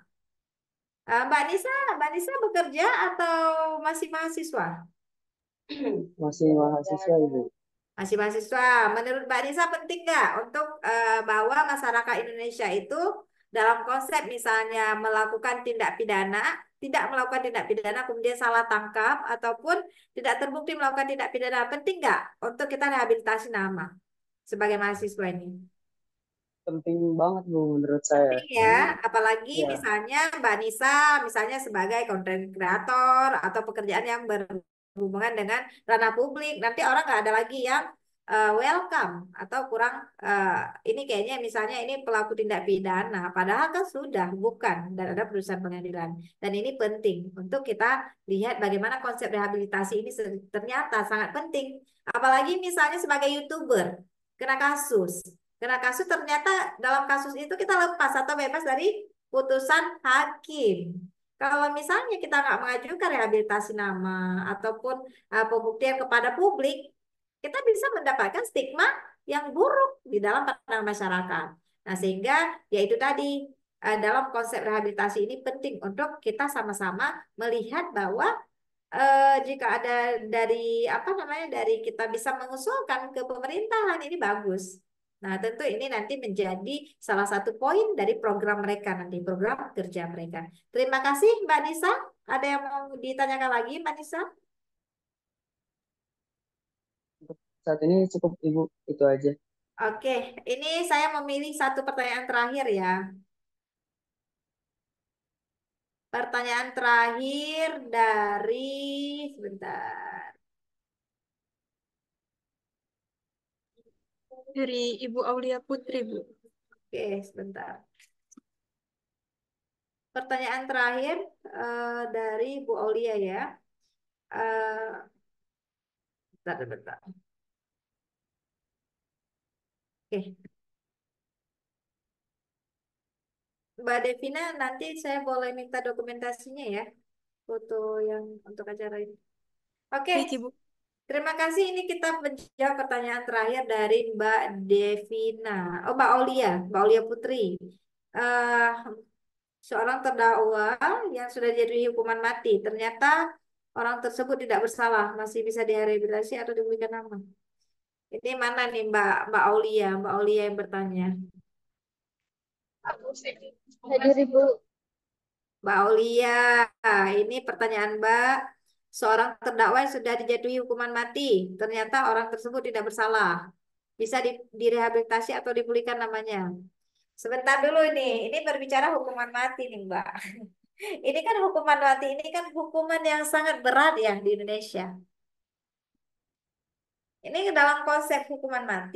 Eh, Mbak Nisa, Mbak Nisa bekerja atau masih mahasiswa? Masih mahasiswa Ibu. Masih mahasiswa. Menurut Mbak Nisa penting nggak untuk eh, bahwa masyarakat Indonesia itu dalam konsep misalnya melakukan tindak pidana, tidak melakukan tindak pidana kemudian salah tangkap ataupun tidak terbukti melakukan tindak pidana, penting nggak untuk kita rehabilitasi nama sebagai mahasiswa ini? Penting banget Bu menurut saya. Penting ya, apalagi Ya. misalnya Mbak Nisa, misalnya sebagai content creator atau pekerjaan yang berhubungan dengan ranah publik, nanti orang nggak ada lagi yang eh, welcome atau kurang eh, ini kayaknya misalnya ini pelaku tindak pidana, padahal kan sudah bukan dan ada putusan pengadilan. Dan ini penting untuk kita lihat bagaimana konsep rehabilitasi ini se- ternyata sangat penting. Apalagi misalnya sebagai YouTuber kena kasus. Kena kasus ternyata dalam kasus itu kita lepas atau bebas dari putusan hakim. Kalau misalnya kita nggak mengajukan rehabilitasi nama ataupun uh, pembuktian kepada publik, kita bisa mendapatkan stigma yang buruk di dalam pandangan masyarakat. Nah, sehingga yaitu tadi uh, dalam konsep rehabilitasi ini penting untuk kita sama-sama melihat bahwa uh, jika ada dari apa namanya dari kita bisa mengusulkan ke pemerintahan ini bagus. Nah, tentu ini nanti menjadi salah satu poin dari program mereka nanti, program kerja mereka. Terima kasih Mbak Nisa. Ada yang mau ditanyakan lagi Mbak Nisa? Saat ini cukup Ibu, itu aja. Oke, ini saya memilih satu pertanyaan terakhir ya. Pertanyaan terakhir dari sebentar. Dari Ibu Aulia Putri, Bu. Oke, sebentar. Pertanyaan terakhir uh, dari Bu Aulia ya. Uh, bentar, bentar. Oke. Mbak Devina, nanti saya boleh minta dokumentasinya ya. Foto yang untuk acara ini. Oke. Baik, Ibu. Terima kasih. Ini kita menjawab pertanyaan terakhir dari Mbak Devina. Oh, Mbak Aulia. Mbak Aulia Putri. Uh, seorang terdakwa yang sudah jadi hukuman mati. Ternyata orang tersebut tidak bersalah. Masih bisa direhabilitasi atau diberikan nama. Ini mana nih Mbak Mbak Aulia? Mbak Aulia yang bertanya. Hadir Ibu. Mbak Aulia, ini pertanyaan Mbak. Seorang terdakwa yang sudah dijatuhi hukuman mati, ternyata orang tersebut tidak bersalah. Bisa di, direhabilitasi atau dipulihkan namanya. Sebentar dulu ini, ini berbicara hukuman mati nih Mbak. Ini kan hukuman mati, ini kan hukuman yang sangat berat ya di Indonesia. Ini dalam konsep hukuman mati.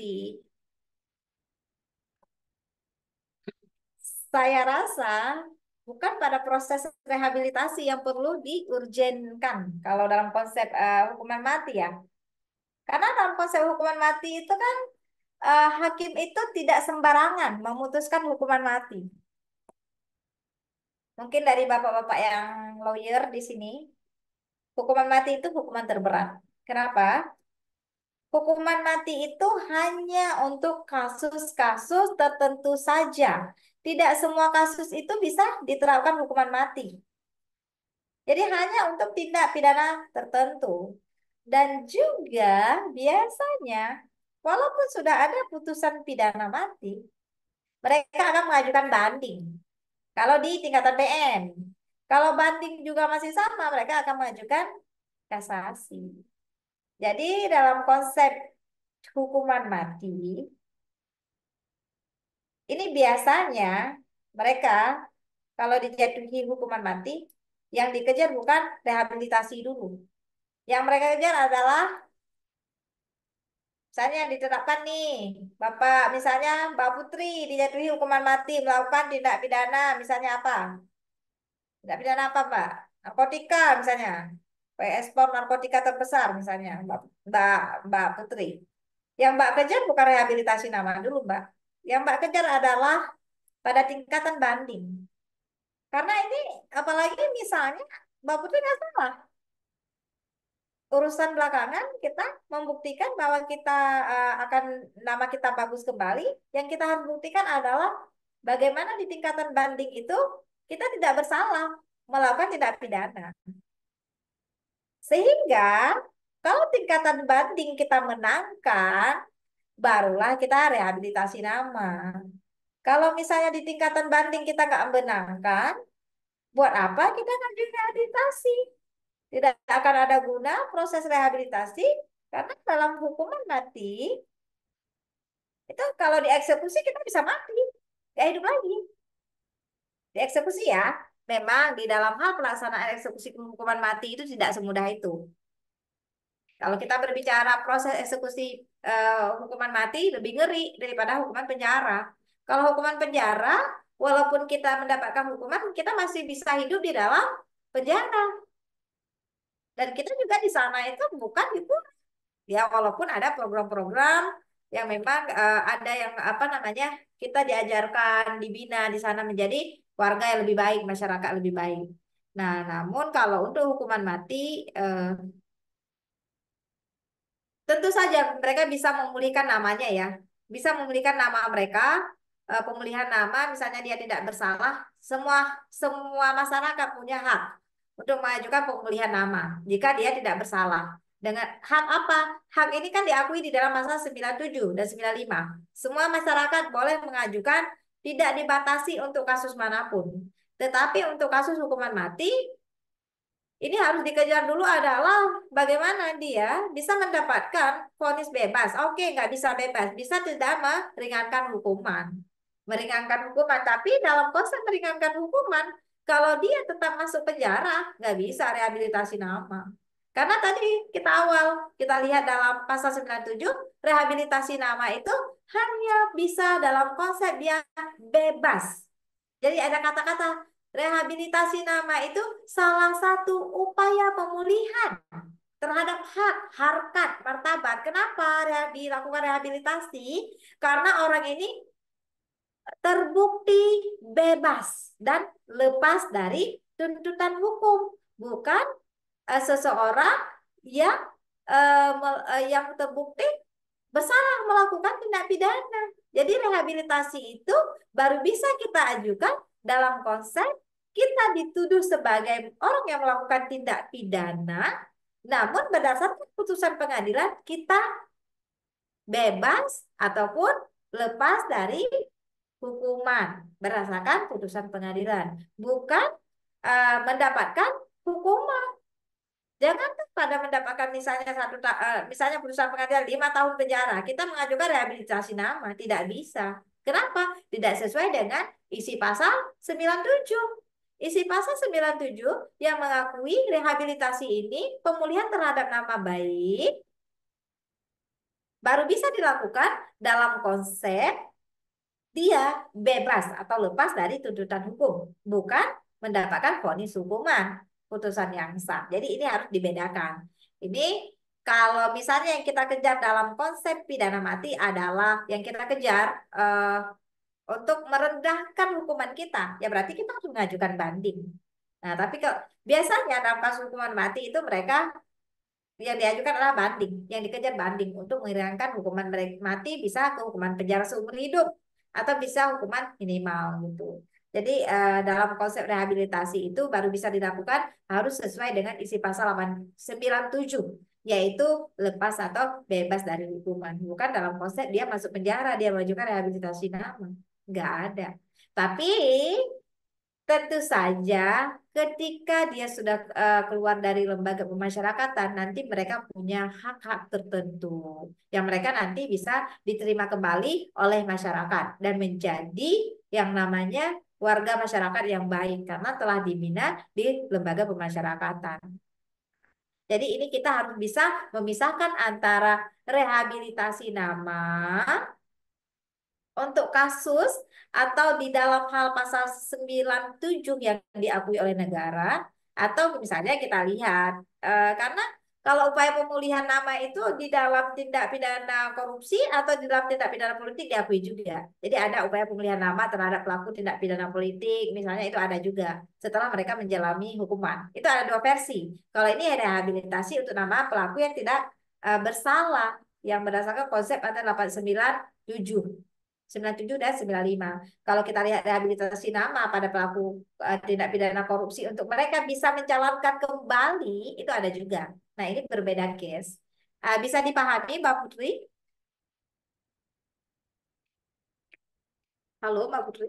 Saya rasa bukan pada proses rehabilitasi yang perlu diurgenkan kalau dalam konsep uh, hukuman mati ya. Karena dalam konsep hukuman mati itu kan uh, hakim itu tidak sembarangan memutuskan hukuman mati. Mungkin dari bapak-bapak yang lawyer di sini, hukuman mati itu hukuman terberat. Kenapa? Hukuman mati itu hanya untuk kasus-kasus tertentu saja. Tidak semua kasus itu bisa diterapkan hukuman mati. Jadi hanya untuk tindak pidana tertentu. Dan juga biasanya, walaupun sudah ada putusan pidana mati, mereka akan mengajukan banding. Kalau di tingkatan P N. Kalau banding juga masih sama, mereka akan mengajukan kasasi. Jadi dalam konsep hukuman mati, ini biasanya mereka kalau dijatuhi hukuman mati, yang dikejar bukan rehabilitasi dulu. Yang mereka kejar adalah, misalnya yang ditetapkan nih, Bapak, misalnya Mbak Putri dijatuhi hukuman mati, melakukan tindak pidana, misalnya apa? Tindak pidana apa, Mbak? Narkotika misalnya. Ekspor narkotika terbesar misalnya, Mbak, Mbak, Mbak Putri. Yang Mbak kejar bukan rehabilitasi nama dulu, Mbak. Yang Mbak kejar adalah pada tingkatan banding. Karena ini, apalagi misalnya, Mbak Putri nggak salah. Urusan belakangan kita membuktikan bahwa kita uh, akan nama kita bagus kembali. Yang kita harus buktikan adalah bagaimana di tingkatan banding itu kita tidak bersalah melakukan tindak pidana. Sehingga kalau tingkatan banding kita menangkan, barulah kita rehabilitasi nama. Kalau misalnya di tingkatan banding kita nggak menangkan, buat apa kita ngajuin rehabilitasi? Tidak akan ada guna proses rehabilitasi, karena dalam hukuman mati, itu kalau dieksekusi kita bisa mati, nggak hidup lagi. Dieksekusi ya, memang di dalam hal pelaksanaan eksekusi hukuman mati itu tidak semudah itu. Kalau kita berbicara proses eksekusi uh, hukuman mati lebih ngeri daripada hukuman penjara. Kalau hukuman penjara, walaupun kita mendapatkan hukuman, kita masih bisa hidup di dalam penjara. Dan kita juga di sana itu bukan itu, ya walaupun ada program-program yang memang uh, ada yang apa namanya kita diajarkan, dibina di sana menjadi warga yang lebih baik, masyarakat lebih baik. Nah, namun kalau untuk hukuman mati, uh, tentu saja mereka bisa memulihkan namanya ya, bisa memulihkan nama mereka eh, pemulihan nama, misalnya dia tidak bersalah, semua semua masyarakat punya hak untuk mengajukan pemulihan nama jika dia tidak bersalah. Dengan hak apa? Hak ini kan diakui di dalam pasal sembilan puluh tujuh dan sembilan puluh lima. Semua masyarakat boleh mengajukan, tidak dibatasi untuk kasus manapun. Tetapi untuk kasus hukuman mati, ini harus dikejar dulu adalah bagaimana dia bisa mendapatkan vonis bebas. Oke, nggak bisa bebas, bisa tidak meringankan hukuman. Meringankan hukuman, tapi dalam konsep meringankan hukuman, kalau dia tetap masuk penjara, nggak bisa rehabilitasi nama. Karena tadi kita awal, kita lihat dalam pasal sembilan puluh tujuh, rehabilitasi nama itu hanya bisa dalam konsep yang bebas. Jadi ada kata-kata rehabilitasi nama itu salah satu upaya pemulihan terhadap hak, harkat, martabat. Kenapa dilakukan rehabilitasi? Karena orang ini terbukti bebas dan lepas dari tuntutan hukum, bukan uh, seseorang yang uh, uh, yang terbukti bersalah melakukan tindak pidana. Jadi rehabilitasi itu baru bisa kita ajukan dalam konsep kita dituduh sebagai orang yang melakukan tindak pidana, namun berdasarkan putusan pengadilan kita bebas ataupun lepas dari hukuman berdasarkan putusan pengadilan, bukan uh, mendapatkan hukuman. Jangan pada mendapatkan misalnya satu uh, misalnya putusan pengadilan lima tahun penjara, kita mengajukan rehabilitasi nama, tidak bisa. Kenapa? Tidak sesuai dengan isi pasal sembilan puluh tujuh. Isi pasal sembilan puluh tujuh yang mengakui rehabilitasi ini pemulihan terhadap nama baik baru bisa dilakukan dalam konsep dia bebas atau lepas dari tuntutan hukum, bukan mendapatkan vonis hukuman, putusan yang sah. Jadi ini harus dibedakan. Ini kalau misalnya yang kita kejar dalam konsep pidana mati adalah yang kita kejar uh, untuk merendahkan hukuman kita, ya berarti kita harus mengajukan banding. Nah, tapi kalau biasanya dalam kasus hukuman mati itu mereka yang diajukan adalah banding, yang dikejar banding untuk meringankan hukuman mati bisa ke hukuman penjara seumur hidup atau bisa hukuman minimal gitu. Jadi eh, dalam konsep rehabilitasi itu baru bisa dilakukan harus sesuai dengan isi pasal sembilan puluh tujuh, yaitu lepas atau bebas dari hukuman. Bukan dalam konsep dia masuk penjara, dia mengajukan rehabilitasi nama. Nggak ada. Tapi tentu saja ketika dia sudah uh, keluar dari lembaga pemasyarakatan, nanti mereka punya hak-hak tertentu yang mereka nanti bisa diterima kembali oleh masyarakat dan menjadi yang namanya warga masyarakat yang baik karena telah dibina di lembaga pemasyarakatan. Jadi ini kita harus bisa memisahkan antara rehabilitasi nama untuk kasus atau di dalam hal pasal sembilan puluh tujuh yang diakui oleh negara, atau misalnya kita lihat eh, karena kalau upaya pemulihan nama itu di dalam tindak pidana korupsi atau di dalam tindak pidana politik diakui juga. Jadi ada upaya pemulihan nama terhadap pelaku tindak pidana politik, misalnya itu ada juga setelah mereka menjalani hukuman. Itu ada dua versi. Kalau ini ada rehabilitasi untuk nama pelaku yang tidak uh, bersalah yang berdasarkan konsep ada delapan puluh sembilan tujuh. sembilan puluh tujuh dan sembilan puluh lima. Kalau kita lihat rehabilitasi nama pada pelaku uh, tindak pidana korupsi untuk mereka bisa mencalonkan kembali, itu ada juga. Nah, ini berbeda case. Uh, bisa dipahami, Mbak Putri? Halo, Mbak Putri?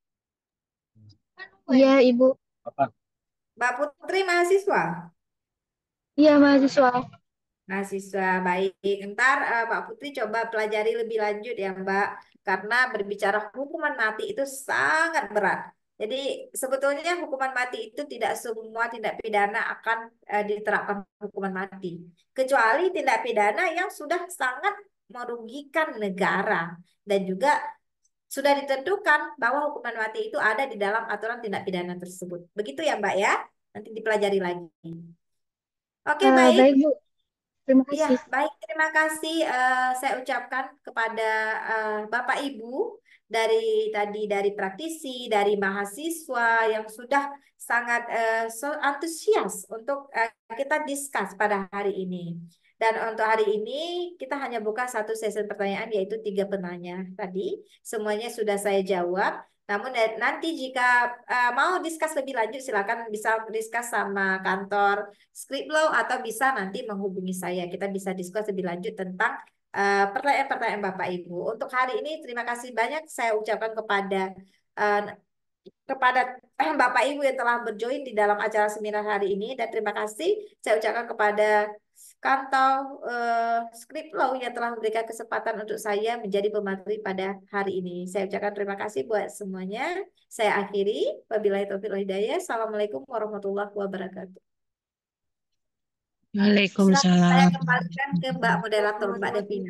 Iya, Ibu. Mbak Putri mahasiswa? Iya, mahasiswa. Mahasiswa, baik. Ntar uh, Mbak Putri coba pelajari lebih lanjut ya, Mbak. Karena berbicara hukuman mati itu sangat berat. Jadi sebetulnya hukuman mati itu tidak semua tindak pidana akan uh, diterapkan hukuman mati. Kecuali tindak pidana yang sudah sangat merugikan negara. Dan juga sudah ditentukan bahwa hukuman mati itu ada di dalam aturan tindak pidana tersebut. Begitu ya, Mbak ya? Nanti dipelajari lagi. Oke, Eh, baik. baik, Bu. Terima Ya, kasih. baik. Terima kasih eh, saya ucapkan kepada eh, Bapak Ibu dari tadi dari praktisi, dari mahasiswa yang sudah sangat eh, so antusias untuk eh, kita discuss pada hari ini. Dan untuk hari ini kita hanya buka satu sesi pertanyaan yaitu tiga penanya tadi. Semuanya sudah saya jawab. Namun eh, nanti jika eh, mau discuss lebih lanjut silakan bisa discuss sama kantor Scriptlaw atau bisa nanti menghubungi saya. Kita bisa discuss lebih lanjut tentang eh, pertanyaan-pertanyaan Bapak Ibu. Untuk hari ini terima kasih banyak saya ucapkan kepada eh, kepada Bapak Ibu yang telah berjoin di dalam acara seminar hari ini dan terima kasih saya ucapkan kepada kantor eh, Scriptlaw yang telah memberikan kesempatan untuk saya menjadi pemateri pada hari ini. Saya ucapkan terima kasih buat semuanya. Saya akhiri. Wabillahi taufiq wal hidayah. Assalamualaikum warahmatullahi wabarakatuh. Silakan saya Waalaikumsalam. kembalikan ke Mbak moderator, Mbak Devina.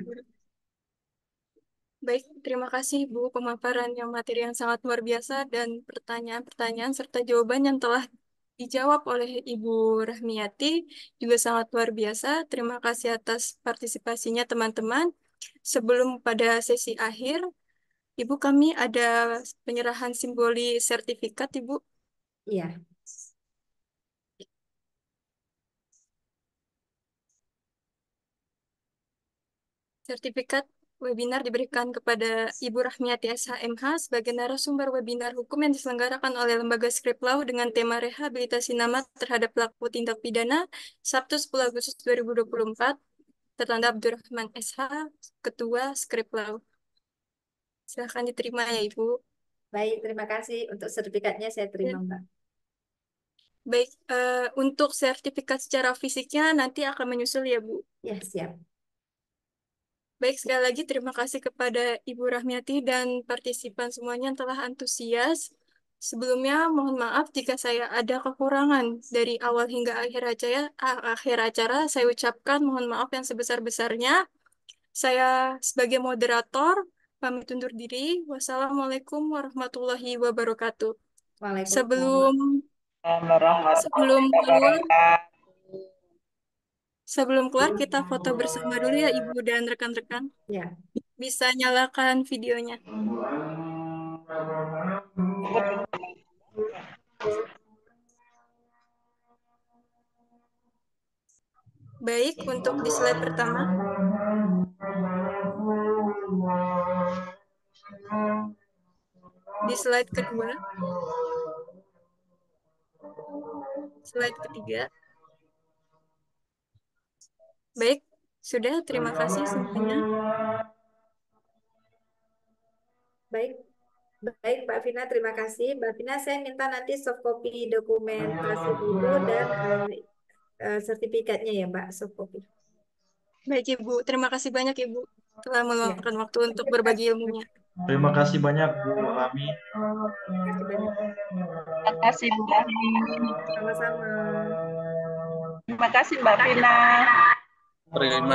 Baik, terima kasih Bu pemaparan yang materi yang sangat luar biasa dan pertanyaan-pertanyaan serta jawaban yang telah dijawab oleh Ibu Rahmiati juga sangat luar biasa. Terima kasih atas partisipasinya teman-teman. Sebelum pada sesi akhir, Ibu kami ada penyerahan simboli sertifikat, Ibu. Iya. Sertifikat webinar diberikan kepada Ibu Rahmiati S H M H sebagai narasumber webinar hukum yang diselenggarakan oleh Lembaga Scriptlaw dengan tema rehabilitasi nama terhadap pelaku tindak pidana Sabtu sepuluh Agustus dua ribu dua puluh empat, tertanda Abdurrahman S H, Ketua Scriptlaw. Silahkan diterima ya Ibu. Baik, terima kasih. Untuk sertifikatnya saya terima, Mbak. Baik, eh, untuk sertifikat secara fisiknya nanti akan menyusul ya Bu. Ya, siap. Baik, sekali lagi terima kasih kepada Ibu Rahmiati dan partisipan semuanya yang telah antusias. Sebelumnya, mohon maaf jika saya ada kekurangan dari awal hingga akhir acara. Akhir acara, saya ucapkan mohon maaf yang sebesar-besarnya. Saya sebagai moderator, pamit undur diri. Wassalamualaikum warahmatullahi wabarakatuh. Waalaikumsalam. Sebelum sebelum keluar, sebelum keluar kita foto bersama dulu ya Ibu dan rekan-rekan. Ya. Bisa nyalakan videonya. Baik, untuk di slide pertama. Di slide kedua. Slide ketiga. Baik, sudah. Terima kasih semuanya. Baik. Baik, Mbak Vina, terima kasih. Mbak Vina, saya minta nanti soft copy dokumentasi dulu dan uh, uh, sertifikatnya ya, Mbak, soft copy. Baik, Ibu. Terima kasih banyak, Ibu, telah meluangkan ya. waktu untuk berbagi ilmunya. Terima kasih banyak, Bu Ami. Terima kasih banyak. Terima kasih Bu Ami. Sama-sama. Terima kasih Mbak Vina. Terima